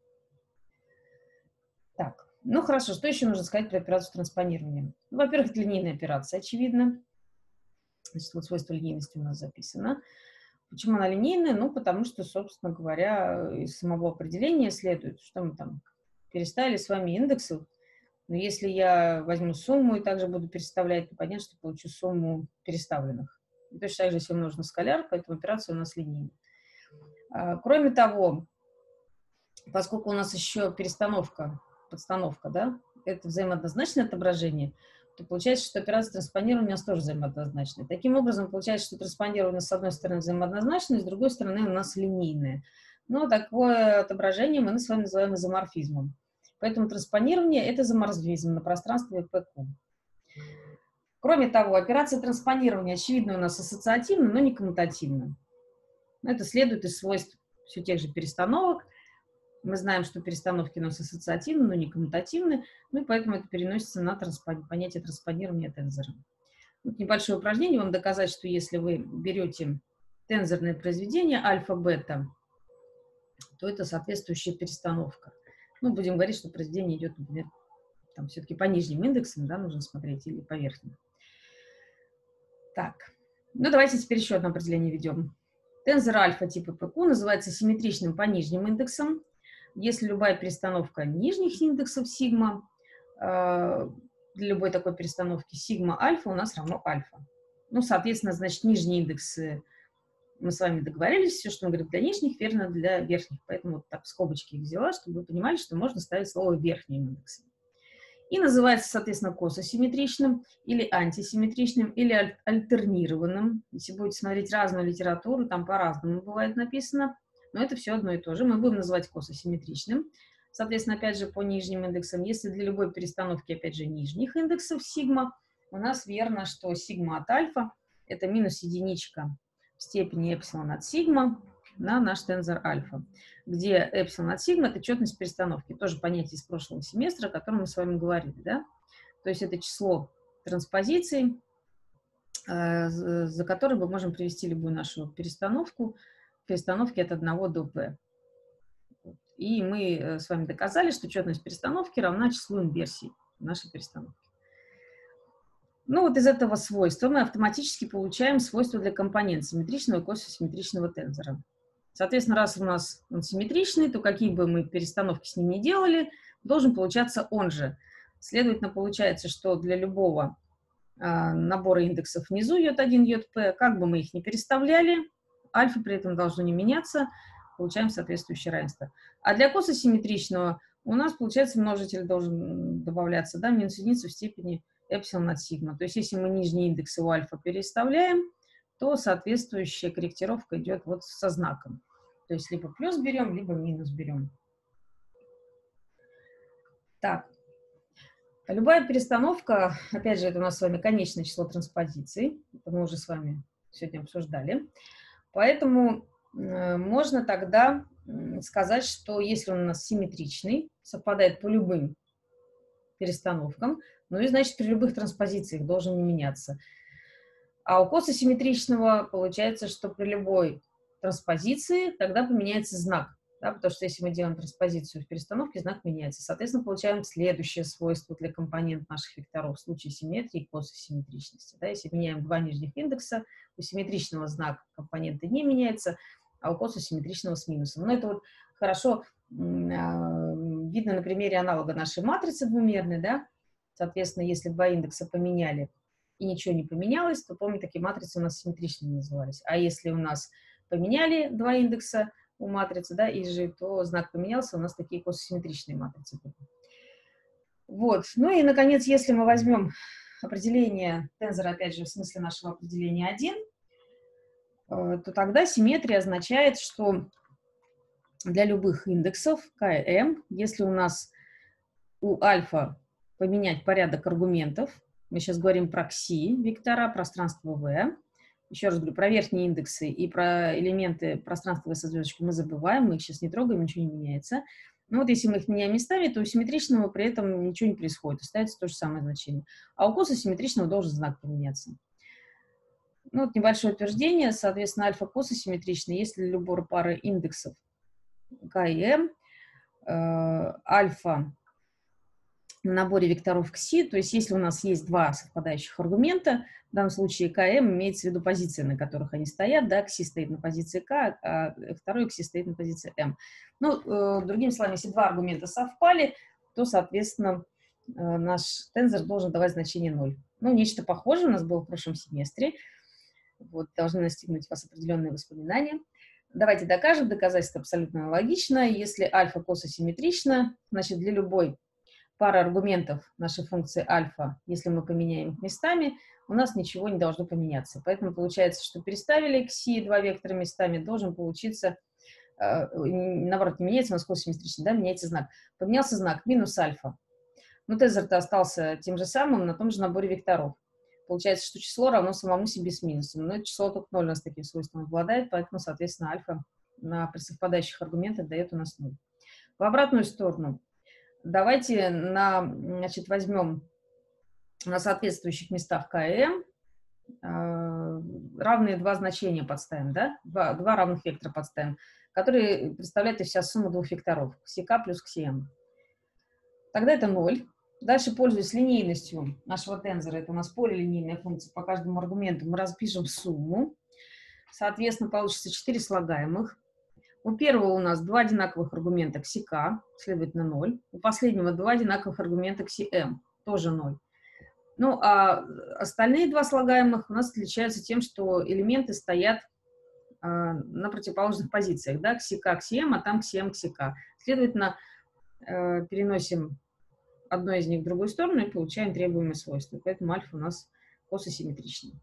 Так, ну хорошо, что еще нужно сказать про операцию транспонирования? Ну, во-первых, это линейная операция, очевидно. Значит, вот свойство линейности у нас записано. Почему она линейная? Ну, потому что, собственно говоря, из самого определения следует, что мы там переставили с вами индексы. Но если я возьму сумму и также буду переставлять, то понятно, что получу сумму переставленных. И точно так же всем нужно скаляр, поэтому операция у нас линейная. А, кроме того, поскольку у нас еще перестановка, подстановка, да, это взаимооднозначное отображение, то получается, что операция транспонирования у нас тоже взаимооднозначная. Таким образом, получается, что транспонирование с одной стороны взаимооднозначное, с другой стороны у нас линейное. Но такое отображение мы с вами называем изоморфизмом. Поэтому транспонирование — это изоморфизм на пространстве пэ ку. Кроме того, операция транспонирования, очевидно, у нас ассоциативна, но не коммутативна. Это следует из свойств все тех же перестановок. Мы знаем, что перестановки у нас ассоциативны, но не коммутативны, ну и поэтому это переносится на транспон... понятие транспонирования тензора. Вот небольшое упражнение вам доказать, что если вы берете тензорное произведение альфа-бета, то это соответствующая перестановка. Ну, будем говорить, что произведение идет, например, там все-таки по нижним индексам, да, нужно смотреть, или по верхним. Так, ну давайте теперь еще одно определение введем. Тензор альфа типа пэ ку называется симметричным по нижним индексам, если любая перестановка нижних индексов сигма, э, для любой такой перестановки сигма альфа у нас равно альфа. Ну, соответственно, значит, нижние индексы мы с вами договорились, все, что мы говорим для нижних, верно для верхних. Поэтому вот так в скобочки их взяла, чтобы вы понимали, что можно ставить слово верхние индексы. И называется, соответственно, кососимметричным или антисимметричным или аль альтернированным. Если будете смотреть разную литературу, там по-разному бывает написано, но это все одно и то же. Мы будем называть кососимметричным. Соответственно, опять же, по нижним индексам. Если для любой перестановки, опять же, нижних индексов сигма, у нас верно, что сигма от альфа – это минус единичка в степени эпсилон от сигма на наш тензор альфа, где эпсилон от сигма – это четность перестановки, тоже понятие из прошлого семестра, о котором мы с вами говорили, да? То есть это число транспозиций, э, за которое мы можем привести любую нашу перестановку, перестановки от одного до p. И мы с вами доказали, что четность перестановки равна числу инверсий нашей перестановки. Ну вот из этого свойства мы автоматически получаем свойства для компонент симметричного и кососимметричного тензора. Соответственно, раз у нас он симметричный, то какие бы мы перестановки с ним ни делали, должен получаться он же. Следовательно, получается, что для любого э, набора индексов внизу йод один, йод p, как бы мы их ни переставляли, альфа при этом должно не меняться, получаем соответствующее равенство. А для кососимметричного у нас, получается, множитель должен добавляться, да, минус единица в степени эпсилон от сигма. То есть, если мы нижние индексы у альфа переставляем, то соответствующая корректировка идет вот со знаком. То есть, либо плюс берем, либо минус берем. Так. Любая перестановка, опять же, это у нас с вами конечное число транспозиций. Это мы уже с вами сегодня обсуждали. Поэтому э, можно тогда сказать, что если он у нас симметричный, совпадает по любым перестановкам, ну и значит при любых транспозициях должен не меняться. А у кососимметричного получается, что при любой транспозиции тогда поменяется знак. Да, потому что если мы делаем транспозицию в перестановке, знак меняется. Соответственно, получаем следующее свойство для компонент наших векторов в случае симметрии и кососимметричности. Да, если меняем два нижних индекса, у симметричного знак компоненты не меняется, а у кососимметричного с минусом. Но это вот хорошо видно на примере аналога нашей матрицы двумерной. Да? Соответственно, если два индекса поменяли и ничего не поменялось, то, помните, такие матрицы у нас симметричными назывались. А если у нас поменяли два индекса у матрицы, да, и же, то знак поменялся, у нас такие кососимметричные матрицы были. Вот. Ну и, наконец, если мы возьмем определение тензора, опять же, в смысле нашего определения один, то тогда симметрия означает, что для любых индексов КМ, если у нас у альфа поменять порядок аргументов, мы сейчас говорим про кси вектора, пространство V. Еще раз говорю, про верхние индексы и про элементы пространства V со звездочкой мы забываем, мы их сейчас не трогаем, ничего не меняется. Но вот если мы их меняем местами, то у симметричного при этом ничего не происходит, остается то же самое значение. А у кососимметричного должен знак поменяться. Ну вот небольшое утверждение, соответственно, альфа кососимметричный, если для любой пары индексов К и М, э, альфа на наборе векторов кси, то есть если у нас есть два совпадающих аргумента, в данном случае КМ имеется в виду позиции, на которых они стоят, да, кси стоит на позиции К, а второй кси стоит на позиции М. Ну, э, другими словами, если два аргумента совпали, то, соответственно, э, наш тензор должен давать значение ноль. Ну, нечто похожее у нас было в прошлом семестре. Вот, должны настигнуть вас определенные воспоминания. Давайте докажем, доказательство абсолютно логично. Если альфа кососимметрично, значит, для любой пары аргументов нашей функции альфа, если мы поменяем их местами, у нас ничего не должно поменяться. Поэтому получается, что переставили кси два вектора местами, должен получиться, э, наоборот, не меняется, у нас кососимметрично, да, меняется знак. Поменялся знак минус альфа. Но тензор-то остался тем же самым на том же наборе векторов. Получается, что число равно самому себе с минусом. Но это число только ноль у нас таким свойством обладает, поэтому, соответственно, альфа на при совпадающих аргументах дает у нас ноль. В обратную сторону. Давайте на, значит, возьмем на соответствующих местах К и М э, равные два значения подставим, да? Два, два равных вектора подставим, которые представляют из себя сумму двух векторов, кси К плюс кси М. Тогда это ноль. Дальше, пользуясь линейностью нашего тензора, это у нас полилинейная функция, по каждому аргументу мы распишем сумму. Соответственно, получится четыре слагаемых. У первого у нас два одинаковых аргумента кси К, следовательно, ноль. У последнего два одинаковых аргумента кси М, тоже ноль. Ну, а остальные два слагаемых у нас отличаются тем, что элементы стоят а, на противоположных позициях, да, ксика, ксием, а там ксием, ксика. Следовательно, э, переносим одно из них в другую сторону и получаем требуемые свойства. Поэтому альфа у нас кососимметричный.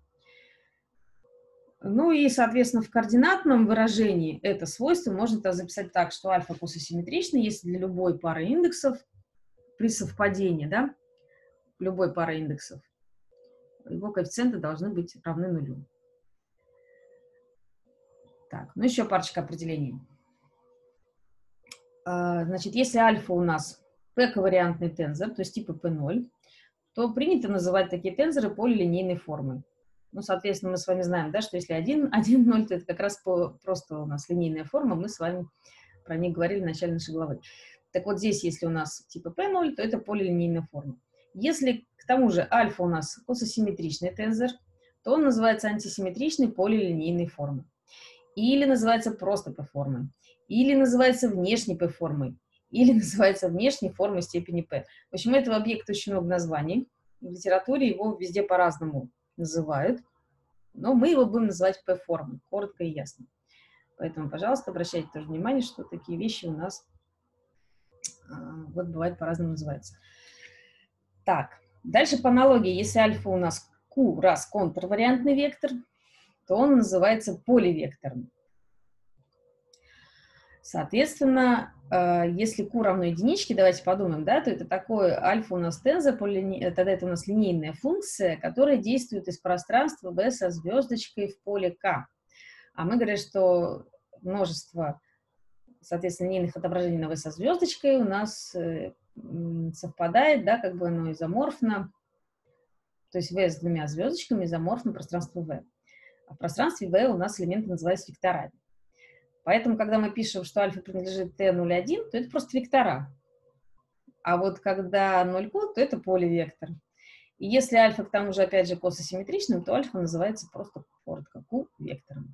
Ну и, соответственно, в координатном выражении это свойство можно записать так, что альфа кососимметричный, если для любой пары индексов при совпадении, да, любой пары индексов, его коэффициенты должны быть равны нулю. Так, ну еще парочка определений. Значит, если альфа у нас p-ковариантный тензор, то есть типа пи ноль, то принято называть такие тензоры полилинейной формой. Ну, соответственно, мы с вами знаем, да, что если один, один, ноль, то это как раз по, просто у нас линейная форма, мы с вами про них говорили в начале нашей главы. Так вот здесь, если у нас типа пи ноль, то это полилинейная форма. Если к тому же альфа у нас кососимметричный тензор, то он называется антисимметричной полилинейной формой. Или называется просто p-формой, или называется внешней p-формой, или называется внешней формой степени p. В общем, у этого объекта очень много названий. В литературе его везде по-разному называют, но мы его будем называть p-формой, коротко и ясно. Поэтому, пожалуйста, обращайте тоже внимание, что такие вещи у нас вот бывает по-разному называются. Так, дальше по аналогии, если альфа у нас q раз контрвариантный вектор, то он называется поливектором. Соответственно, если q равно единичке, давайте подумаем, да, то это такой альфа у нас тензор, тогда это у нас линейная функция, которая действует из пространства V со звездочкой в поле k. А мы говорим, что множество, соответственно, линейных отображений на V со звездочкой у нас совпадает, да, как бы оно изоморфно, то есть V с двумя звездочками изоморфно пространству V. А в пространстве V у нас элементы называются векторами. Поэтому, когда мы пишем, что альфа принадлежит Т ноль один, то это просто вектора. А вот когда ноль q, то это поливектор. И если альфа, к тому же, опять же, кососимметричным, то альфа называется просто коротко Q-вектором.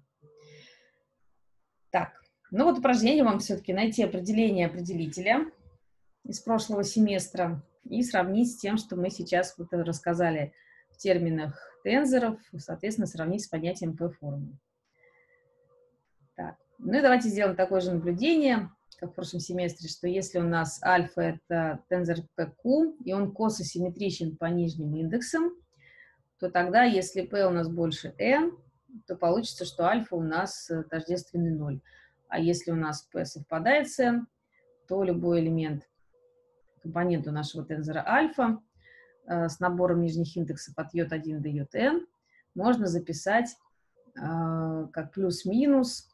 Так, ну вот упражнение вам все-таки найти определение определителя из прошлого семестра и сравнить с тем, что мы сейчас вот рассказали в терминах тензоров, соответственно, сравнить с понятием p-формы. Так, ну и давайте сделаем такое же наблюдение, как в прошлом семестре, что если у нас альфа это тензор пи кью, и он кососимметричен по нижним индексам, то тогда, если p у нас больше n, то получится, что альфа у нас тождественный ноль. А если у нас p совпадает с n, то любой элемент компоненту нашего тензора альфа э, с набором нижних индексов от йод один до йод эн можно записать э, как плюс-минус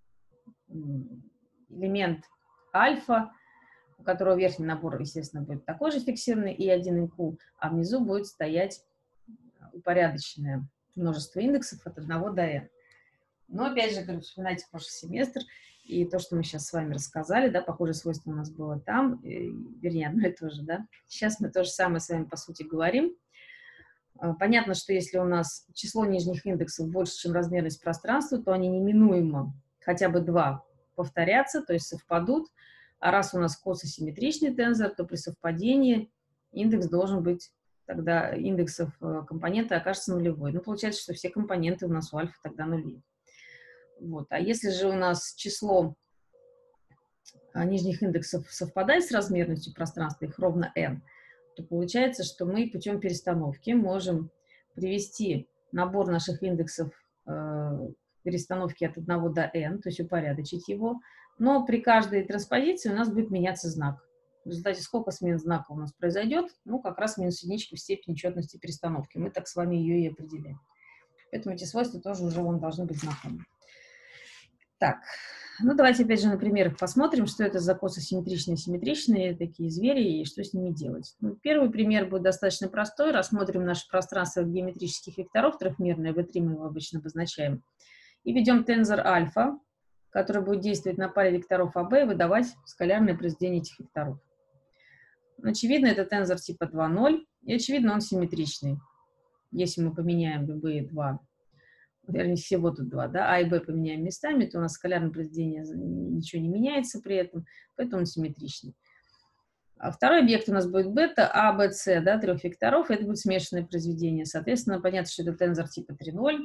элемент альфа, у которого верхний набор, естественно, будет такой же фиксированный, и один и q, а внизу будет стоять упорядоченное множество индексов от одного до n. Но, опять же, говорю, вспоминайте прошлый семестр, и то, что мы сейчас с вами рассказали, да, похожее свойство у нас было там, и, вернее, одно и то же, да. Сейчас мы то же самое с вами, по сути, говорим. Понятно, что если у нас число нижних индексов больше, чем размерность пространства, то они неминуемо хотя бы два повторятся, то есть совпадут. А раз у нас кососимметричный тензор, то при совпадении индекс должен быть, тогда индексов компонента окажется нулевой. Ну, получается, что все компоненты у нас у альфа тогда нули. Вот. А если же у нас число нижних индексов совпадает с размерностью пространства, их ровно n, то получается, что мы путем перестановки можем привести набор наших индексов э, к перестановке от одного до n, то есть упорядочить его, но при каждой транспозиции у нас будет меняться знак. В результате сколько смен знака у нас произойдет? Ну, как раз минус единичка в степени четности перестановки. Мы так с вами ее и определяем. Поэтому эти свойства тоже уже вам должны быть знакомы. Так, ну давайте опять же на примерах посмотрим, что это за кососимметричные, симметричные такие звери и что с ними делать. Ну, первый пример будет достаточно простой. Рассмотрим наше пространство геометрических векторов трехмерное, вэ три мы его обычно обозначаем, и ведем тензор альфа, который будет действовать на паре векторов эй би и выдавать скалярное произведение этих векторов. Очевидно, это тензор типа два ноль, и очевидно, он симметричный. Если мы поменяем любые два, вернее, всего тут два, да, А и Б поменяем местами, то у нас скалярное произведение ничего не меняется при этом, поэтому он симметричный. А второй объект у нас будет бета, А, Б, С, да, трех векторов, это будет смешанное произведение. Соответственно, понятно, что это тензор типа три ноль,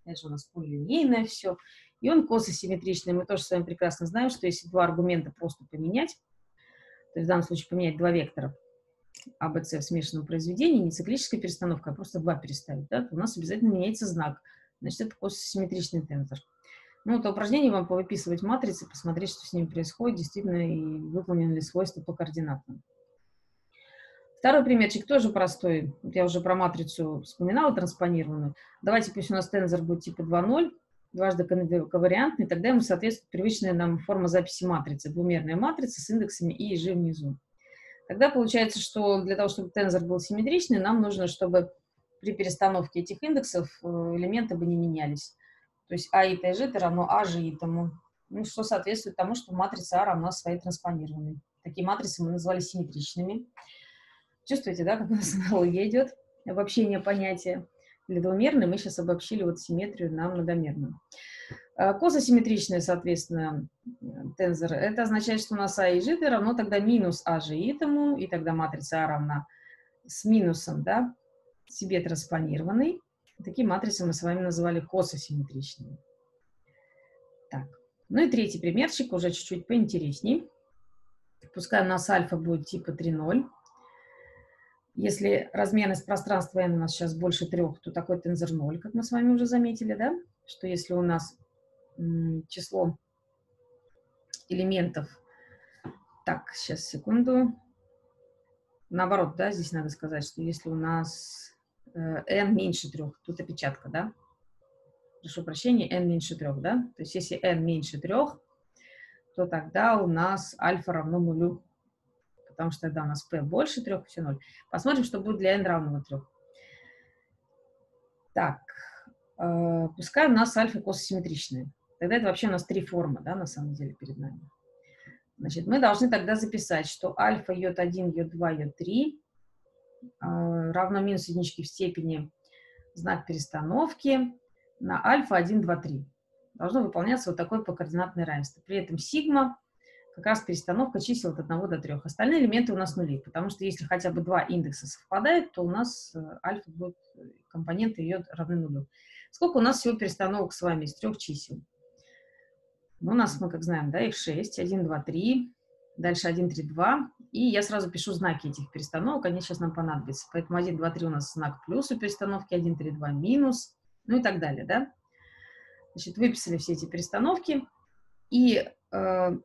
Это же у нас полилинейное все. И он кососимметричный. Мы тоже с вами прекрасно знаем, что если два аргумента просто поменять, то есть в данном случае поменять два вектора А, Б, С в смешанном произведении, не циклическая перестановка, а просто два переставить, да, то у нас обязательно меняется знак. Значит, это кососимметричный тензор. Ну, это упражнение вам повыписывать матрицы, посмотреть, что с ними происходит, действительно, и выполнены ли свойства по координатам. Второй примерчик тоже простой. Я уже про матрицу вспоминала, транспонированную. Давайте пусть у нас тензор будет типа два ноль, дважды ковариантный, тогда ему соответствует привычная нам форма записи матрицы. Двумерная матрица с индексами и и же внизу. Тогда получается, что для того, чтобы тензор был симметричный, нам нужно, чтобы при перестановке этих индексов элементы бы не менялись. То есть А и Т Ж равно А же итому. Ну, что соответствует тому, что матрица А равна своей транспонированной. Такие матрицы мы назвали симметричными. Чувствуете, да, как у нас аналогия идет? Обобщение понятия. Для двумерной мы сейчас обобщили вот симметрию на многомерную. Кососимметричная, соответственно, тензор. Это означает, что у нас А и Ж равно тогда минус А же итому, и тогда матрица А равна с минусом, да, себе транспонированной. Такие матрицы мы с вами называли кососимметричными. Так. Ну и третий примерчик, уже чуть-чуть поинтересней. Пускай у нас альфа будет типа три ноль. Если размерность пространства n у нас сейчас больше трех, то такой тензор ноль, как мы с вами уже заметили, да? Что если у нас число элементов... Так, сейчас, секунду. Наоборот, да, здесь надо сказать, что если у нас э, n меньше трех, тут опечатка, да? Прошу прощения, n меньше трех, да? То есть если n меньше трех, то тогда у нас альфа равно нулю. Потому что тогда у нас p больше трех, все ноль. Посмотрим, что будет для n равного трех. Так, э, пускай у нас альфа кососимметричные. Тогда это вообще у нас три формы, да, на самом деле, перед нами. Значит, мы должны тогда записать, что альфа йод один, йод два, йод три э, равно минус единички в степени знак перестановки на альфа один, два, три. Должно выполняться вот такое покоординатное равенство. При этом сигма как раз перестановка чисел от одного до трёх. Остальные элементы у нас нули, потому что если хотя бы два индекса совпадают, то у нас альфа будет, компоненты йод равны нулю. Сколько у нас всего перестановок с вами из трех чисел? Ну, у нас, мы как знаем, да, их шесть, один, два, три, дальше один, три, два, и я сразу пишу знаки этих перестановок, они сейчас нам понадобятся. Поэтому один, два, три у нас знак плюс у перестановки, один, три, два минус, ну и так далее, да? Значит, выписали все эти перестановки, и э,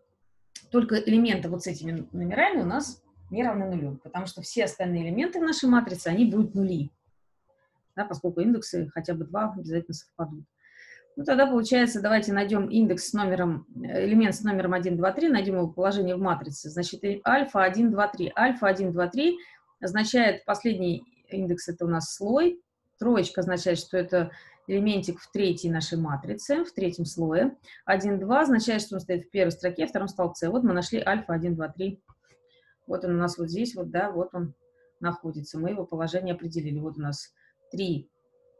только элементы вот с этими номерами у нас не равны нулю, потому что все остальные элементы в нашей матрице, они будут нули, да, поскольку индексы хотя бы два обязательно совпадут. Ну, тогда получается, давайте найдем индекс с номером, элемент с номером один, два, три, найдем его положение в матрице. Значит, альфа один, два, три. Альфа один, два, три означает, последний индекс это у нас слой, троечка означает, что это элементик в третьей нашей матрице, в третьем слое. один, два означает, что он стоит в первой строке, в втором столбце. Вот мы нашли альфа один, два, три. Вот он у нас вот здесь, вот, да, вот он находится. Мы его положение определили. Вот у нас три.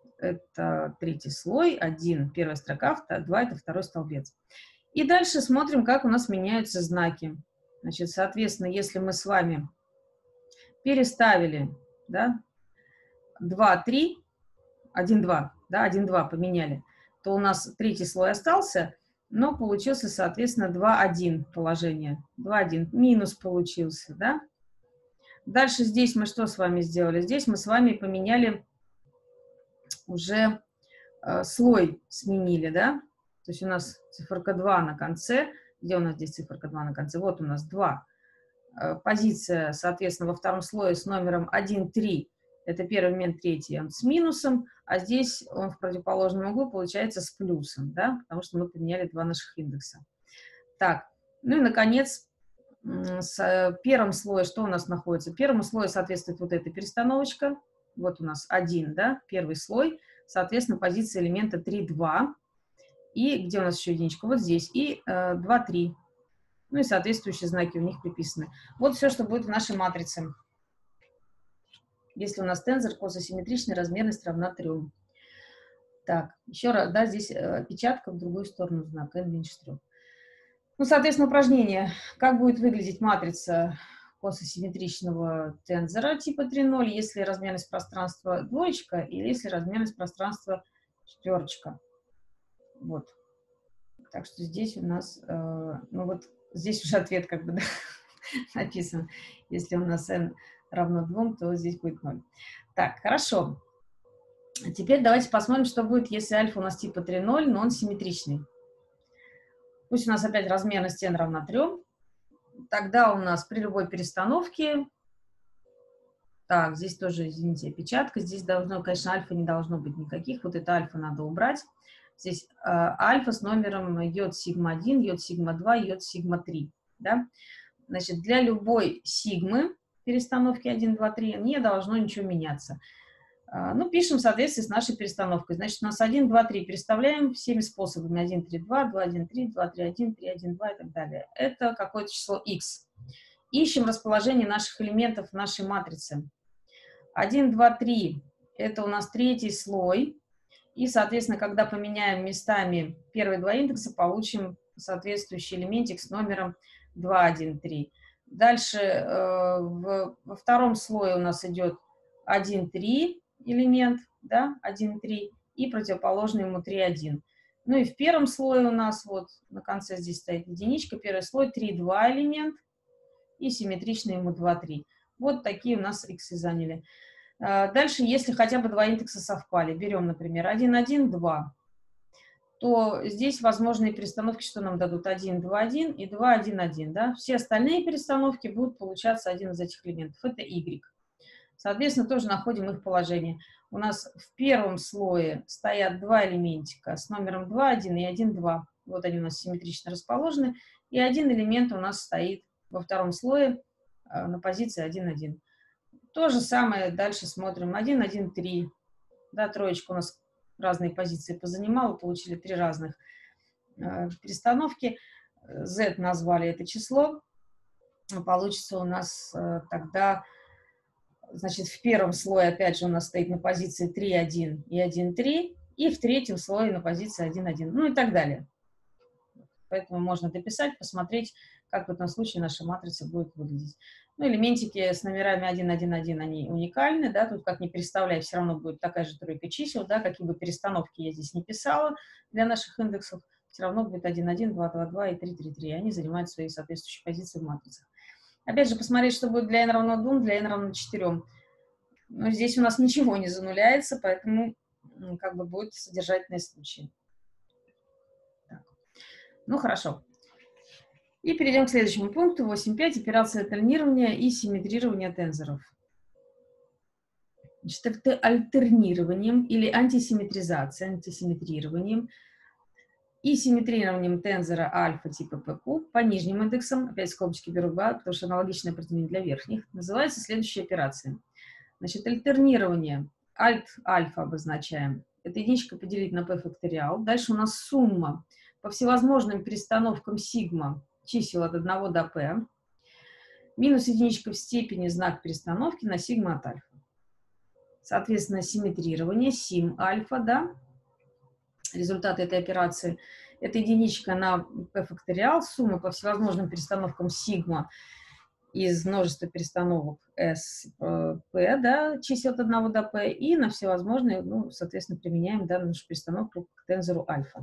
Это третий слой, один, первая строка, два, это второй столбец. И дальше смотрим, как у нас меняются знаки. Значит, соответственно, если мы с вами переставили, да, два, три, один, два, да, один, два поменяли, то у нас третий слой остался, но получился, соответственно, два, один положение. два, один, минус получился, да. Дальше здесь мы что с вами сделали? Здесь мы с вами поменяли уже э, слой сменили, да, то есть у нас циферка два на конце, где у нас здесь циферка два на конце, вот у нас два, э, позиция, соответственно, во втором слое с номером один, три, это первый элемент, третий, он с минусом, а здесь он в противоположном углу получается с плюсом, да, потому что мы поменяли два наших индекса. Так, ну и, наконец, с первым слоем что у нас находится? Первому слою соответствует вот эта перестановочка. Вот у нас один, да, первый слой, соответственно, позиция элемента три, два. И где у нас еще единичка? Вот здесь. И э, два, три. Ну и соответствующие знаки у них приписаны. Вот все, что будет в нашей матрице. Если у нас тензор кососимметричный, размерность равна трём. Так, еще раз, да, здесь э, печатка в другую сторону знака, n меньше трех. Ну, соответственно, упражнение. Как будет выглядеть матрица кососимметричного тензора типа три ноль, если размерность пространства двоечка или если размерность пространства четверочка. Вот. Так что здесь у нас, э, ну вот здесь уже ответ как бы да, написан. Если у нас n равно двум, то здесь будет ноль. Так, хорошо. Теперь давайте посмотрим, что будет, если альфа у нас типа три ноль, но он симметричный. Пусть у нас опять размерность n равна трем. Тогда у нас при любой перестановке... Так, здесь тоже, извините, опечатка. Здесь должно, конечно, альфа не должно быть никаких. Вот это альфа надо убрать. Здесь э, альфа с номером йод сигма один, йод сигма два, йод сигма три. Да? Значит, для любой сигмы перестановки один, два, три не должно ничего меняться. Э, ну, пишем в соответствии с нашей перестановкой. Значит, у нас один, два, три переставляем всеми способами. один, три, два, два, один, три, два, три, один, три, один, два и так далее. Это какое-то число x. Ищем расположение наших элементов в нашей матрице. один, два, три – это у нас третий слой. И, соответственно, когда поменяем местами первые два индекса, получим соответствующий элементик с номером два, один, три. Дальше э, в, во втором слое у нас идет один, три элемент, да, один, три, и противоположный ему три, один. Ну и в первом слое у нас вот на конце здесь стоит единичка, первый слой три, два элемент, и симметричный ему два, три. Вот такие у нас иксы заняли. Дальше, если хотя бы два индекса совпали, берем, например, один, один, два, то здесь возможные перестановки, что нам дадут один, два, один и два, один, один. Да? Все остальные перестановки будут получаться один из этих элементов. Это y. Соответственно, тоже находим их положение. У нас в первом слое стоят два элементика с номером два, один и один, два. Вот они у нас симметрично расположены. И один элемент у нас стоит во втором слое на позиции один, один. То же самое дальше смотрим. один, один, три. Да, троечка у нас разные позиции позанимала, получили три разных э, перестановки. Z назвали это число. Получится у нас э, тогда, значит, в первом слое опять же у нас стоит на позиции три, один и один, три. И в третьем слое на позиции один, один. Ну и так далее. Поэтому можно дописать, посмотреть, как в этом случае наша матрица будет выглядеть. Ну, элементики с номерами один, один, один, они уникальны, да, тут как ни переставляй, все равно будет такая же тройка чисел, да, какие бы перестановки я здесь не писала для наших индексов, все равно будет один, один, два, два, два и три, три, три, они занимают свои соответствующие позиции в матрицах. Опять же, посмотреть, что будет для n равно двум, для n равно четырем. Но здесь у нас ничего не зануляется, поэтому как бы будет содержательный случай. Так. Ну, хорошо. И перейдем к следующему пункту, восемь пять, операция альтернирования и симметрирования тензоров. Значит, альтернированием или антисимметризацией, антисимметрированием и симметрированием тензора альфа типа пэ ку по нижним индексам, опять скобочки беру, потому что аналогичное определение для верхних, называется следующая операция. Значит, альтернирование, альт-альфа обозначаем, это единичка поделить на p факториал. Дальше у нас сумма по всевозможным перестановкам сигма, чисел от одного до p, минус единичка в степени знак перестановки на сигма от альфа. Соответственно, симметрирование, сим альфа, да, результат этой операции, это единичка на p факториал, сумма по всевозможным перестановкам сигма из множества перестановок s, p, да, чисел от одного до p, и на всевозможные, ну, соответственно, применяем данную нашу перестановку к тензору альфа.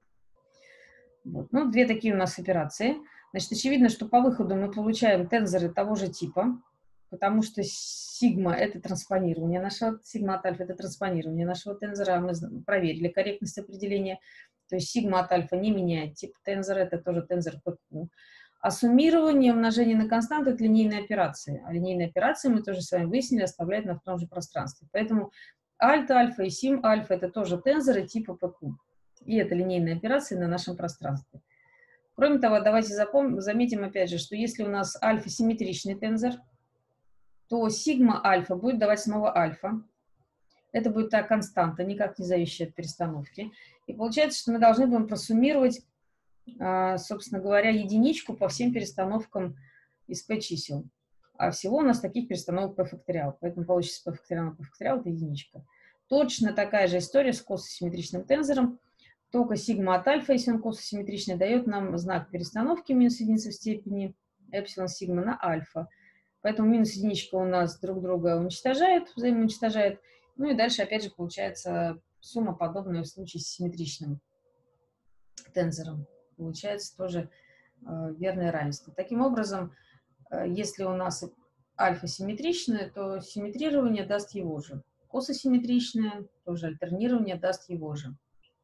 Вот. Ну, две такие у нас операции. Значит, очевидно, что по выходу мы получаем тензоры того же типа, потому что сигма – это транспонирование нашего, сигма от альфа – это транспонирование нашего тензора. Мы проверили корректность определения. То есть сигма от альфа не меняет тип тензора, это тоже тензор пэ ку. А суммирование, умножение на константу – это линейные операции. А линейные операции, мы тоже с вами выяснили, оставляют на том же пространстве. Поэтому альт-альфа и сим-альфа – это тоже тензоры типа пэ ку. И это линейные операции на нашем пространстве. Кроме того, давайте запомним, заметим опять же, что если у нас альфа симметричный тензор, то сигма альфа будет давать снова альфа. Это будет та константа, никак не зависящая от перестановки. И получается, что мы должны будем просуммировать, собственно говоря, единичку по всем перестановкам из p чисел. А всего у нас таких перестановок p факториал. Поэтому получится p факториал на p факториал – это единичка. Точно такая же история с кососимметричным тензором. Только сигма от альфа, если он кососимметричный, дает нам знак перестановки минус единица в степени эпсилон сигма на альфа. Поэтому минус единичка у нас друг друга уничтожает, взаимоуничтожает. Ну и дальше опять же получается сумма, подобная в случае с симметричным тензором. Получается тоже э, верное равенство. Таким образом, э, если у нас альфа симметричное, то симметрирование даст его же. Кососимметричное, тоже альтернирование даст его же.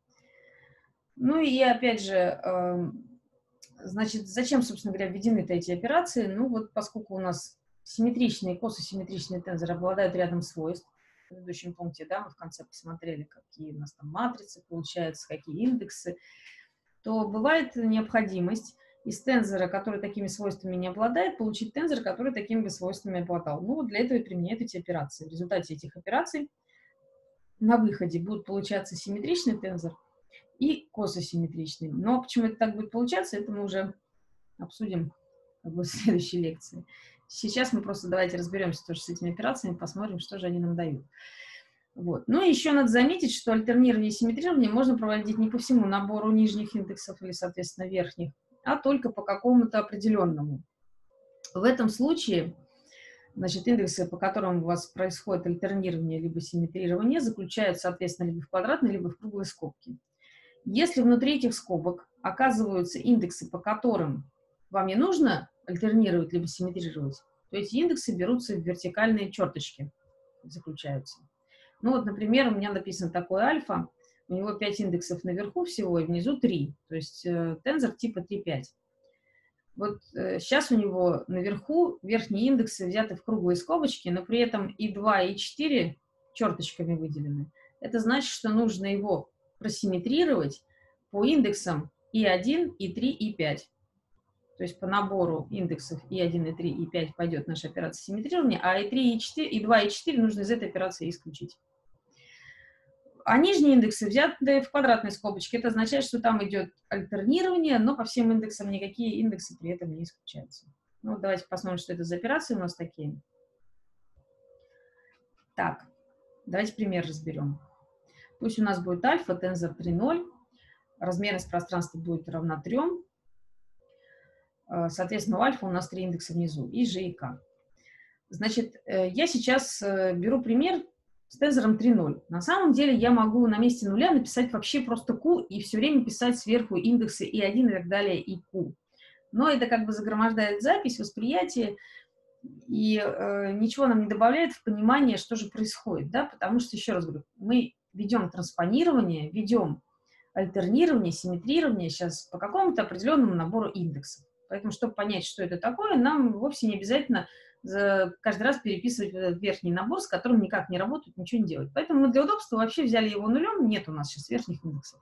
Ну и опять же, э, значит, зачем, собственно говоря, введены-то эти операции? Ну вот поскольку у нас симметричные и кососимметричные тензоры обладают рядом свойств, в предыдущем пункте, да, мы в конце посмотрели, какие у нас там матрицы получаются, какие индексы, то бывает необходимость из тензора, который такими свойствами не обладает, получить тензор, который такими бы свойствами обладал. Ну вот для этого и применяют эти операции. В результате этих операций на выходе будут получаться симметричный тензор и кососимметричный. Но почему это так будет получаться, это мы уже обсудим как бы в следующей лекции. Сейчас мы просто давайте разберемся тоже с этими операциями, посмотрим, что же они нам дают. Вот. Ну и еще надо заметить, что альтернирование и симметрирование можно проводить не по всему набору нижних индексов или, соответственно, верхних, а только по какому-то определенному. В этом случае, значит, индексы, по которым у вас происходит альтернирование либо симметрирование, заключаются, соответственно, либо в квадратной, либо в круглой скобке. Если внутри этих скобок оказываются индексы, по которым вам не нужно альтернировать либо симметрировать, то эти индексы берутся в вертикальные черточки, заключаются. Ну вот, например, у меня написано такое альфа, у него пять индексов наверху всего и внизу три, то есть э, тензор типа три пять. Вот э, сейчас у него наверху верхние индексы взяты в круглые скобочки, но при этом и два, и четыре черточками выделены. Это значит, что нужно его просимметрировать по индексам и один, и три, и пять. То есть по набору индексов и один, и три, и пять пойдет наша операция симметрирования, а и три, и четыре, и два, и четыре нужно из этой операции исключить. А нижние индексы взяты в квадратной скобочке. Это означает, что там идет альтернирование, но по всем индексам никакие индексы при этом не исключаются. Ну, давайте посмотрим, что это за операции у нас такие. Так, давайте пример разберем. Пусть у нас будет альфа, тензор три ноль, размерность пространства будет равна трем. Соответственно, у альфа у нас три индекса внизу, и g, и k. Значит, я сейчас беру пример с тензором три ноль. На самом деле я могу на месте нуля написать вообще просто q и все время писать сверху индексы и один и так далее, и q. Но это как бы загромождает запись, восприятие, и э, ничего нам не добавляет в понимание, что же происходит, да, потому что, еще раз говорю, мы ведем транспонирование, ведем альтернирование, симметрирование сейчас по какому-то определенному набору индексов. Поэтому, чтобы понять, что это такое, нам вовсе не обязательно за каждый раз переписывать этот верхний набор, с которым никак не работают, ничего не делать. Поэтому мы для удобства вообще взяли его нулем, нет у нас сейчас верхних индексов.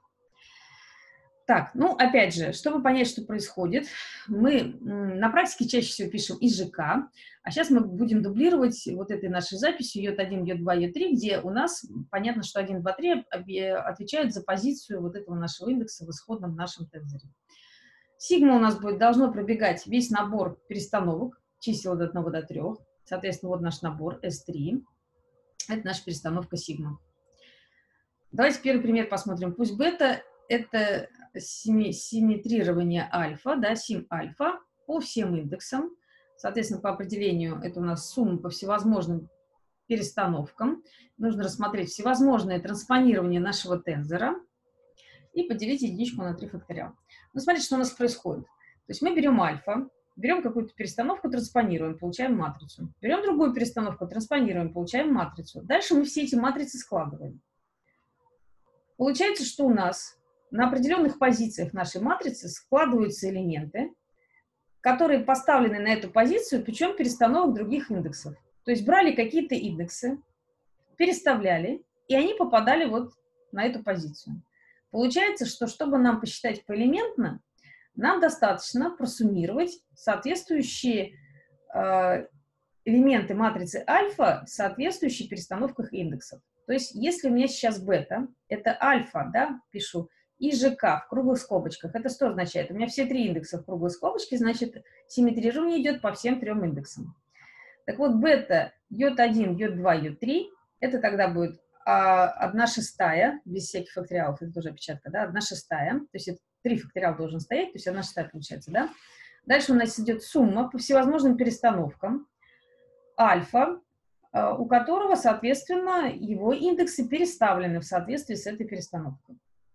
Так, ну, опять же, чтобы понять, что происходит, мы на практике чаще всего пишем и жэ ка, а сейчас мы будем дублировать вот этой нашей записью йод один, йод два, йод три, где у нас понятно, что один, два, три отвечают за позицию вот этого нашего индекса в исходном нашем тензоре. Сигма у нас будет, должно пробегать весь набор перестановок, чисел от одного до трёх. Соответственно, вот наш набор эс три. Это наша перестановка сигма. Давайте первый пример посмотрим. Пусть бета – это симметрирование альфа, да, сим альфа по всем индексам. Соответственно, по определению это у нас сумма по всевозможным перестановкам. Нужно рассмотреть всевозможные транспонирования нашего тензора и поделить единичку на три факториал. Ну, смотрите, что у нас происходит. То есть мы берем альфа, берем какую-то перестановку, транспонируем, получаем матрицу. Берем другую перестановку, транспонируем, получаем матрицу. Дальше мы все эти матрицы складываем. Получается, что у нас на определенных позициях нашей матрицы складываются элементы, которые поставлены на эту позицию путем перестановок других индексов. То есть брали какие-то индексы, переставляли, и они попадали вот на эту позицию. Получается, что чтобы нам посчитать поэлементно, нам достаточно просуммировать соответствующие э, элементы матрицы альфа, соответствующие перестановках индексов. То есть, если у меня сейчас бета, это альфа, да, пишу, и жэ ка в круглых скобочках, это что означает? У меня все три индекса в круглой скобочке, значит, симметрирование идет по всем трем индексам. Так вот, бета, йод один, йод два, йод три, это тогда будет а, одна шестая, без всяких факториалов, это тоже опечатка, да, одна шестая, то есть это три факториал должен стоять, то есть одна шестая получается, да. Дальше у нас идет сумма по всевозможным перестановкам. Альфа, у которого, соответственно, его индексы переставлены в соответствии с этой перестановкой.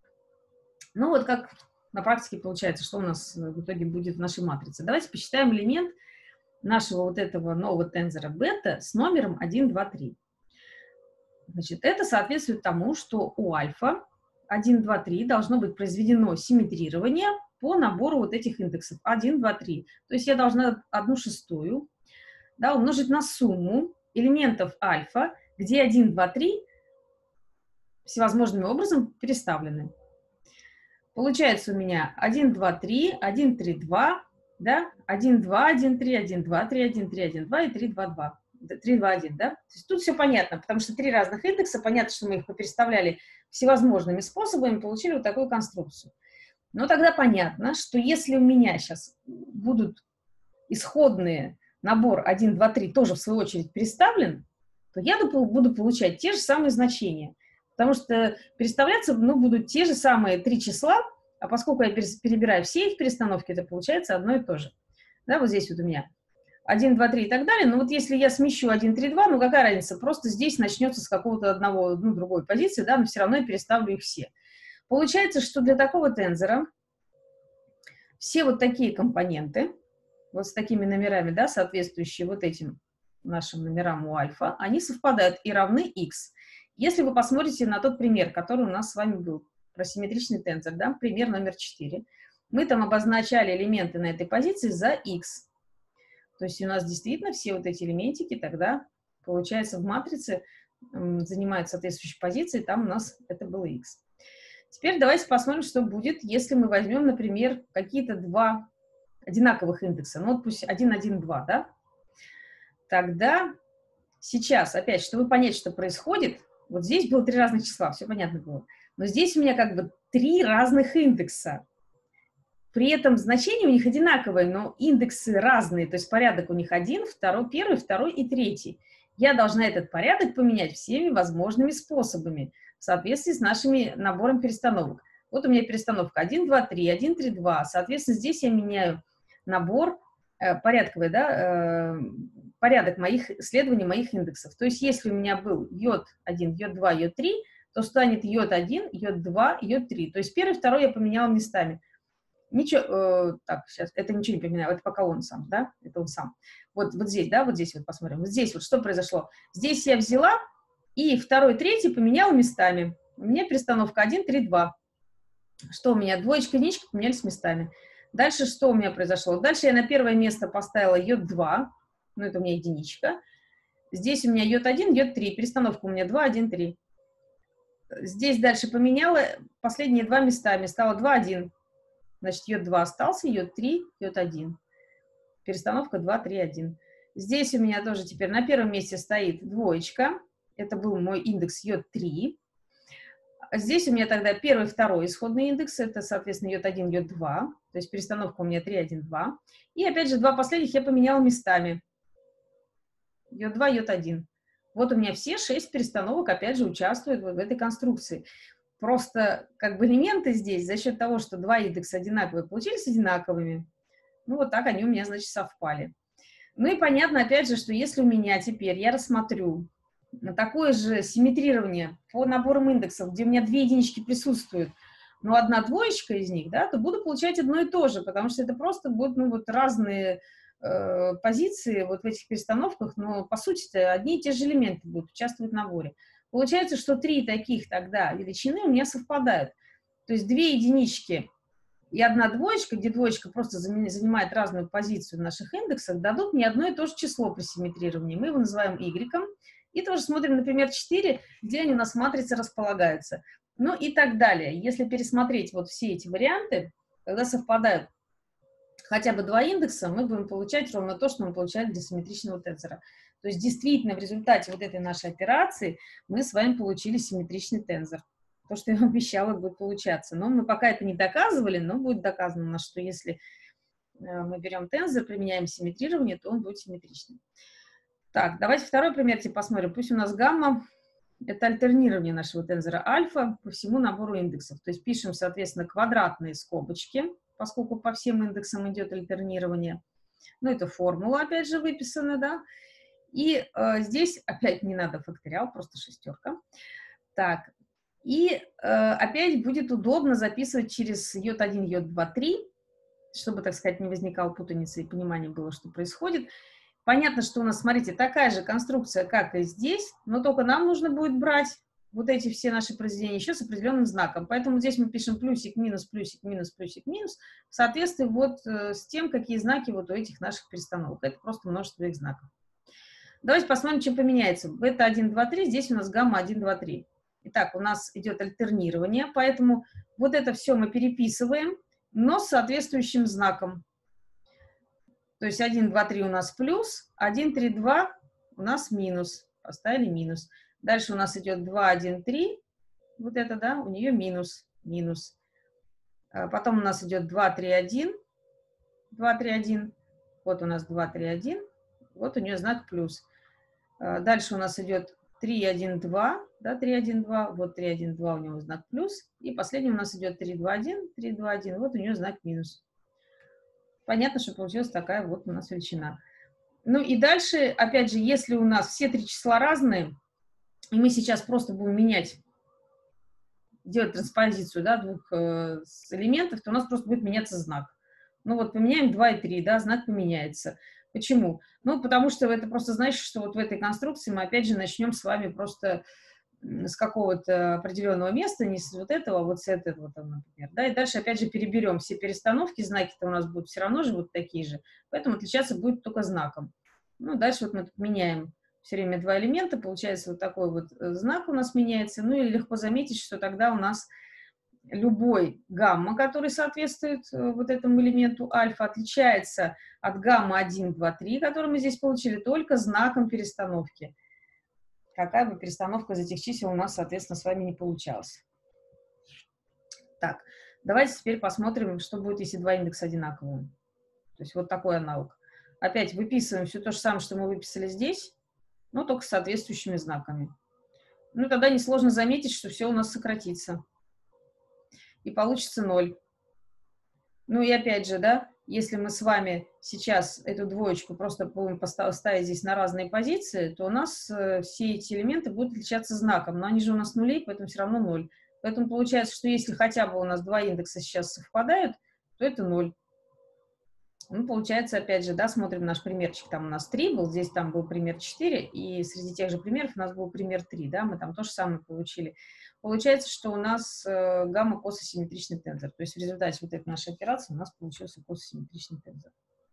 Ну вот как на практике получается, что у нас в итоге будет в нашей матрице. Давайте посчитаем элемент нашего вот этого нового тензора бета с номером один, два, три. Значит, это соответствует тому, что у альфа один, два, три должно быть произведено симметрирование по набору вот этих индексов один, два, три. То есть я должна одну шестую, да, умножить на сумму элементов альфа, где один, два, три всевозможным образом переставлены. Получается у меня один, два, три, один, три, два, да, один, два, один, три, один, два, три, один, три, один, два и три, два, два. три, два, один, да? То есть тут все понятно, потому что три разных индекса, понятно, что мы их попереставляли всевозможными способами, получили вот такую конструкцию. Но тогда понятно, что если у меня сейчас будут исходные набор один, два, три тоже в свою очередь переставлен, то я буду получать те же самые значения. Потому что переставляться, ну, будут те же самые три числа, а поскольку я перебираю все их перестановки, это получается одно и то же. Да, вот здесь вот у меня один, два, три и так далее. Но вот если я смещу один, три, два, ну какая разница? Просто здесь начнется с какого-то одного, ну, другой позиции, да, но все равно я переставлю их все. Получается, что для такого тензора все вот такие компоненты, вот с такими номерами, да, соответствующие вот этим нашим номерам у альфа, они совпадают и равны x. Если вы посмотрите на тот пример, который у нас с вами был, про симметричный тензор, да, пример номер четыре, мы там обозначали элементы на этой позиции за x. То есть у нас действительно все вот эти элементики тогда, получается, в матрице занимают соответствующие позиции, там у нас это было x. Теперь давайте посмотрим, что будет, если мы возьмем, например, какие-то два одинаковых индекса. Ну вот пусть один, один, два, да? Тогда сейчас, опять, чтобы понять, что происходит, вот здесь было три разных числа, все понятно было. Но здесь у меня как бы три разных индекса. При этом значения у них одинаковые, но индексы разные, то есть порядок у них один, второй, первый, второй и третий. Я должна этот порядок поменять всеми возможными способами в соответствии с нашими набором перестановок. Вот у меня перестановка один, два, три, один, три, два. Соответственно, здесь я меняю набор э, порядковый, да, э, порядок моих исследований, моих индексов. То есть если у меня был йод один, йод два, йод три, то станет йод один, йод два, йод три. То есть первый, второй я поменяла местами. Ничего, э, так, сейчас, это ничего не поменяю, это пока он сам, да, это он сам. Вот, вот здесь, да, вот здесь вот посмотрим. Вот здесь вот что произошло. Здесь я взяла и второй, третий поменяла местами. У меня перестановка один, три, два. Что у меня? Двоечка, единичка поменялись местами. Дальше что у меня произошло? Дальше я на первое место поставила йод два, ну это у меня единичка. Здесь у меня йод один, йод три, перестановка у меня два, один, три. Здесь дальше поменяла последние два местами, стало два, один. Значит, йод два остался, йод три, йод один. Перестановка два, три, один. Здесь у меня тоже теперь на первом месте стоит двоечка. Это был мой индекс йод три. Здесь у меня тогда первый, второй исходный индекс. Это, соответственно, йод один, йод два. То есть перестановка у меня три, один, два. И опять же, два последних я поменяла местами. йод два, йод один. Вот у меня все шесть перестановок, опять же, участвуют в этой конструкции. Просто как бы элементы здесь за счет того, что два индекса одинаковые, получились одинаковыми. Ну, вот так они у меня, значит, совпали. Ну и понятно, опять же, что если у меня теперь, я рассмотрю на такое же симметрирование по наборам индексов, где у меня две единички присутствуют, но одна двоечка из них, да, то буду получать одно и то же, потому что это просто будут, ну, вот разные э, позиции вот в этих перестановках, но, по сути, одни и те же элементы будут участвовать в наборе. Получается, что три таких тогда величины у меня совпадают. То есть две единички и одна двоечка, где двоечка просто занимает разную позицию в наших индексах, дадут мне одно и то же число при симметрировании. Мы его называем y. И тоже смотрим, например, четыре, где они у нас в матрице располагаются. Ну и так далее. Если пересмотреть вот все эти варианты, когда совпадают хотя бы два индекса, мы будем получать ровно то, что мы получаем для симметричного тензора. То есть действительно в результате вот этой нашей операции мы с вами получили симметричный тензор. То, что я вам обещала, будет получаться. Но мы пока это не доказывали, но будет доказано у нас, что если мы берем тензор, применяем симметрирование, то он будет симметричным. Так, давайте второй пример посмотрим. Пусть у нас гамма – это альтернирование нашего тензора альфа по всему набору индексов. То есть пишем, соответственно, квадратные скобочки, поскольку по всем индексам идет альтернирование. Ну, это формула, опять же, выписана, да. И э, здесь опять не надо факториал, просто шестерка. Так, и э, опять будет удобно записывать через йод один, йод два, три, чтобы, так сказать, не возникало путаницы и понимание было, что происходит. Понятно, что у нас, смотрите, такая же конструкция, как и здесь, но только нам нужно будет брать вот эти все наши произведения еще с определенным знаком. Поэтому здесь мы пишем плюсик, минус, плюсик, минус, плюсик, минус в соответствии вот э, с тем, какие знаки вот у этих наших перестановок. Это просто множество их знаков. Давайте посмотрим, чем поменяется. Бета один, два, три, здесь у нас гамма один, два, три. Итак, у нас идет альтернирование, поэтому вот это все мы переписываем, но с соответствующим знаком. То есть один, два, три у нас плюс, один, три, два у нас минус. Поставили минус. Дальше у нас идет два, один, три. Вот это, да, у нее минус. Минус. Потом у нас идет два, три, один. два, три, один. Вот у нас два, три, один. Вот у нее знак плюс. Дальше у нас идет три, один, два. Да, три, один, два. Вот три, один, два у него знак плюс. И последний у нас идет три, два, один. три, два, один. Вот у нее знак минус. Понятно, что получилась такая вот у нас величина. Ну и дальше, опять же, если у нас все три числа разные, и мы сейчас просто будем менять, делать транспозицию, да, двух э, элементов, то у нас просто будет меняться знак. Ну вот поменяем два и три, да, знак поменяется. Почему? Ну, потому что это просто значит, что вот в этой конструкции мы опять же начнем с вами просто с какого-то определенного места, не с вот этого, а вот с этого, там, например, да, и дальше опять же переберем все перестановки, знаки-то у нас будут все равно же вот такие же, поэтому отличаться будет только знаком. Ну, дальше вот мы тут меняем все время два элемента, получается вот такой вот знак у нас меняется, ну и легко заметить, что тогда у нас любой гамма, который соответствует вот этому элементу альфа, отличается от гамма один, два, три, который мы здесь получили, только знаком перестановки. Какая бы перестановка из этих чисел у нас, соответственно, с вами не получалась. Так, давайте теперь посмотрим, что будет, если два индекса одинаковые. То есть вот такой аналог. Опять выписываем все то же самое, что мы выписали здесь, но только с соответствующими знаками. Ну, тогда несложно заметить, что все у нас сократится. И получится ноль. Ну и опять же, да, если мы с вами сейчас эту двоечку просто будем ставить здесь на разные позиции, то у нас э, все эти элементы будут отличаться знаком, но они же у нас нулей, поэтому все равно ноль. Поэтому получается, что если хотя бы у нас два индекса сейчас совпадают, то это ноль. Ну, получается, опять же, да, смотрим наш примерчик, там у нас три был, здесь там был пример четыре, и среди тех же примеров у нас был пример три, да, мы там то же самое получили. Получается, что у нас э, гамма-кососимметричный тензор, то есть в результате вот этой нашей операции у нас получился кососимметричный тензор.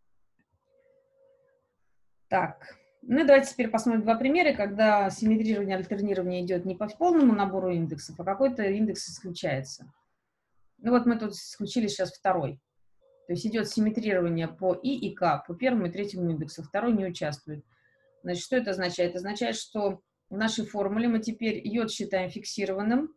Так, ну и давайте теперь посмотрим два примера, когда симметрирование, альтернирование идет не по полному набору индексов, а какой-то индекс исключается. Ну вот мы тут исключили сейчас второй. То есть идет симметрирование по И и К, по первому и третьему индексу, второй не участвует. Значит, что это означает? Это означает, что в нашей формуле мы теперь йод считаем фиксированным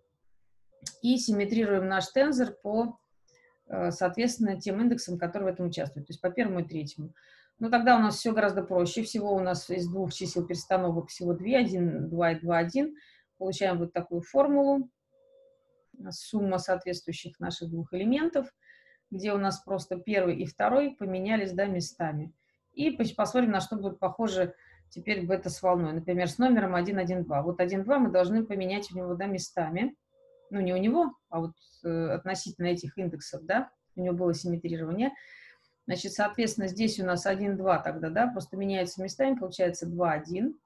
и симметрируем наш тензор по, соответственно, тем индексам, которые в этом участвуют, то есть по первому и третьему. Но тогда у нас все гораздо проще. Всего у нас из двух чисел перестановок всего два, один, два и два, один. Получаем вот такую формулу. Сумма соответствующих наших двух элементов, где у нас просто первый и второй поменялись, да, местами. И посмотрим, на что будет похоже теперь бета с волной. Например, с номером один, один, два. Вот один, два мы должны поменять у него, да, местами. Ну, не у него, а вот э, относительно этих индексов, да, у него было симметрирование. Значит, соответственно, здесь у нас один, два тогда, да, просто меняются местами, получается два, один.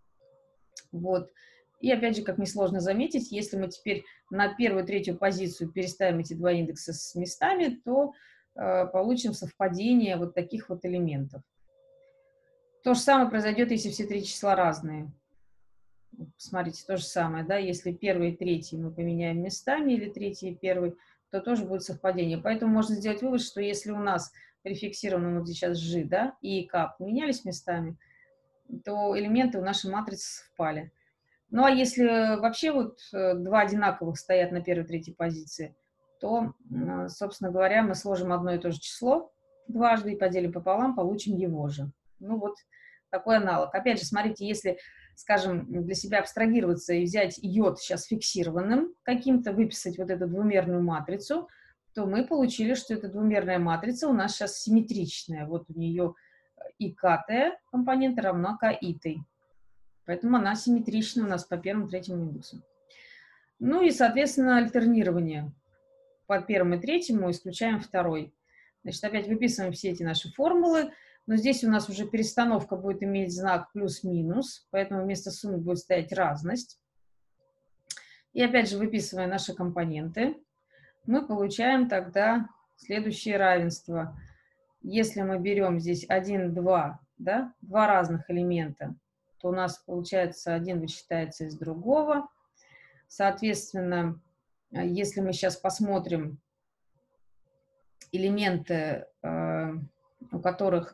Вот. И опять же, как несложно заметить, если мы теперь на первую, третью позицию переставим эти два индекса с местами, то э, получим совпадение вот таких вот элементов. То же самое произойдет, если все три числа разные. Смотрите, то же самое, да, если первый и третий мы поменяем местами, или третий и первый, то тоже будет совпадение. Поэтому можно сделать вывод, что если у нас префиксировано вот сейчас G, да, и К поменялись местами, то элементы у нашей матрицы совпали. Ну, а если вообще вот два одинаковых стоят на первой и третьей позиции, то, собственно говоря, мы сложим одно и то же число дважды и поделим пополам, получим его же. Ну, вот такой аналог. Опять же, смотрите, если, скажем, для себя абстрагироваться и взять йод сейчас фиксированным каким-то, выписать вот эту двумерную матрицу, то мы получили, что эта двумерная матрица у нас сейчас симметричная. Вот у нее и КТ компонента равна К и Т. Поэтому она симметрична у нас по первому, третьему индексу. Ну и, соответственно, альтернирование. По первому и третьему исключаем второй. Значит, опять выписываем все эти наши формулы, но здесь у нас уже перестановка будет иметь знак плюс-минус, поэтому вместо суммы будет стоять разность. И опять же, выписывая наши компоненты, мы получаем тогда следующее равенство. Если мы берем здесь один, два, да, два разных элемента, то у нас получается один вычитается из другого. Соответственно, если мы сейчас посмотрим элементы, э, у которых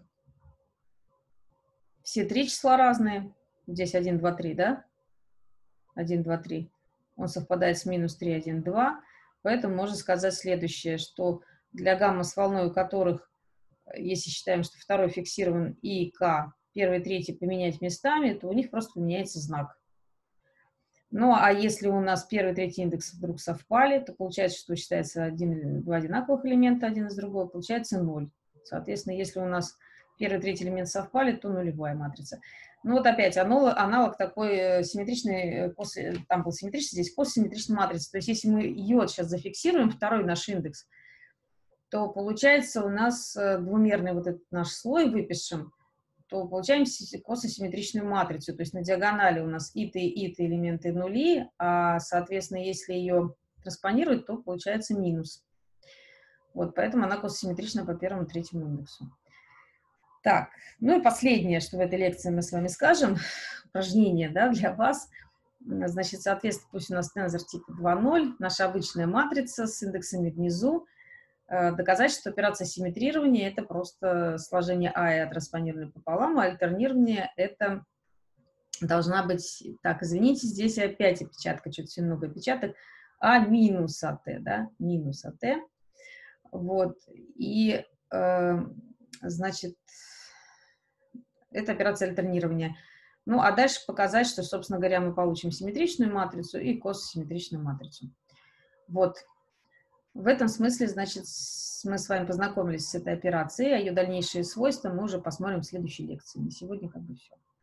все три числа разные, здесь один, два, три, да? один, два, три. Он совпадает с минус три, один, два. Поэтому можно сказать следующее, что для гамма с волной, у которых, если считаем, что второй фиксирован и К, первый и третий поменять местами, то у них просто поменяется знак. Ну, а если у нас первый и третий индекс вдруг совпали, то получается, что считается один, два одинаковых элемента один из другого, получается ноль. Соответственно, если у нас первый и третий элемент совпали, то нулевая матрица. Ну вот опять аналог, аналог такой симметричной, там был симметричный, здесь постсимметричной матрицы. То есть если мы йод сейчас зафиксируем, второй наш индекс, то получается у нас двумерный вот этот наш слой выпишем, то получаем кососимметричную матрицу. То есть на диагонали у нас и т, и т элементы нули, а, соответственно, если ее транспонировать, то получается минус. Вот, поэтому она кососимметрична по первому и третьему индексу. Так, ну и последнее, что в этой лекции мы с вами скажем, упражнение, да, для вас. Значит, соответственно, пусть у нас тензор типа два ноль, наша обычная матрица с индексами внизу. Доказать, что операция симметрирования – это просто сложение А и А транспонированное пополам, а альтернирование – это должна быть, так, извините, здесь опять опечатка, что-то все много опечаток, А минус АТ, да, минус АТ. Вот, и, э, значит, это операция альтернирования. Ну, а дальше показать, что, собственно говоря, мы получим симметричную матрицу и кососимметричную матрицу. Вот. В этом смысле, значит, мы с вами познакомились с этой операцией, а ее дальнейшие свойства мы уже посмотрим в следующей лекции. На сегодня как бы все.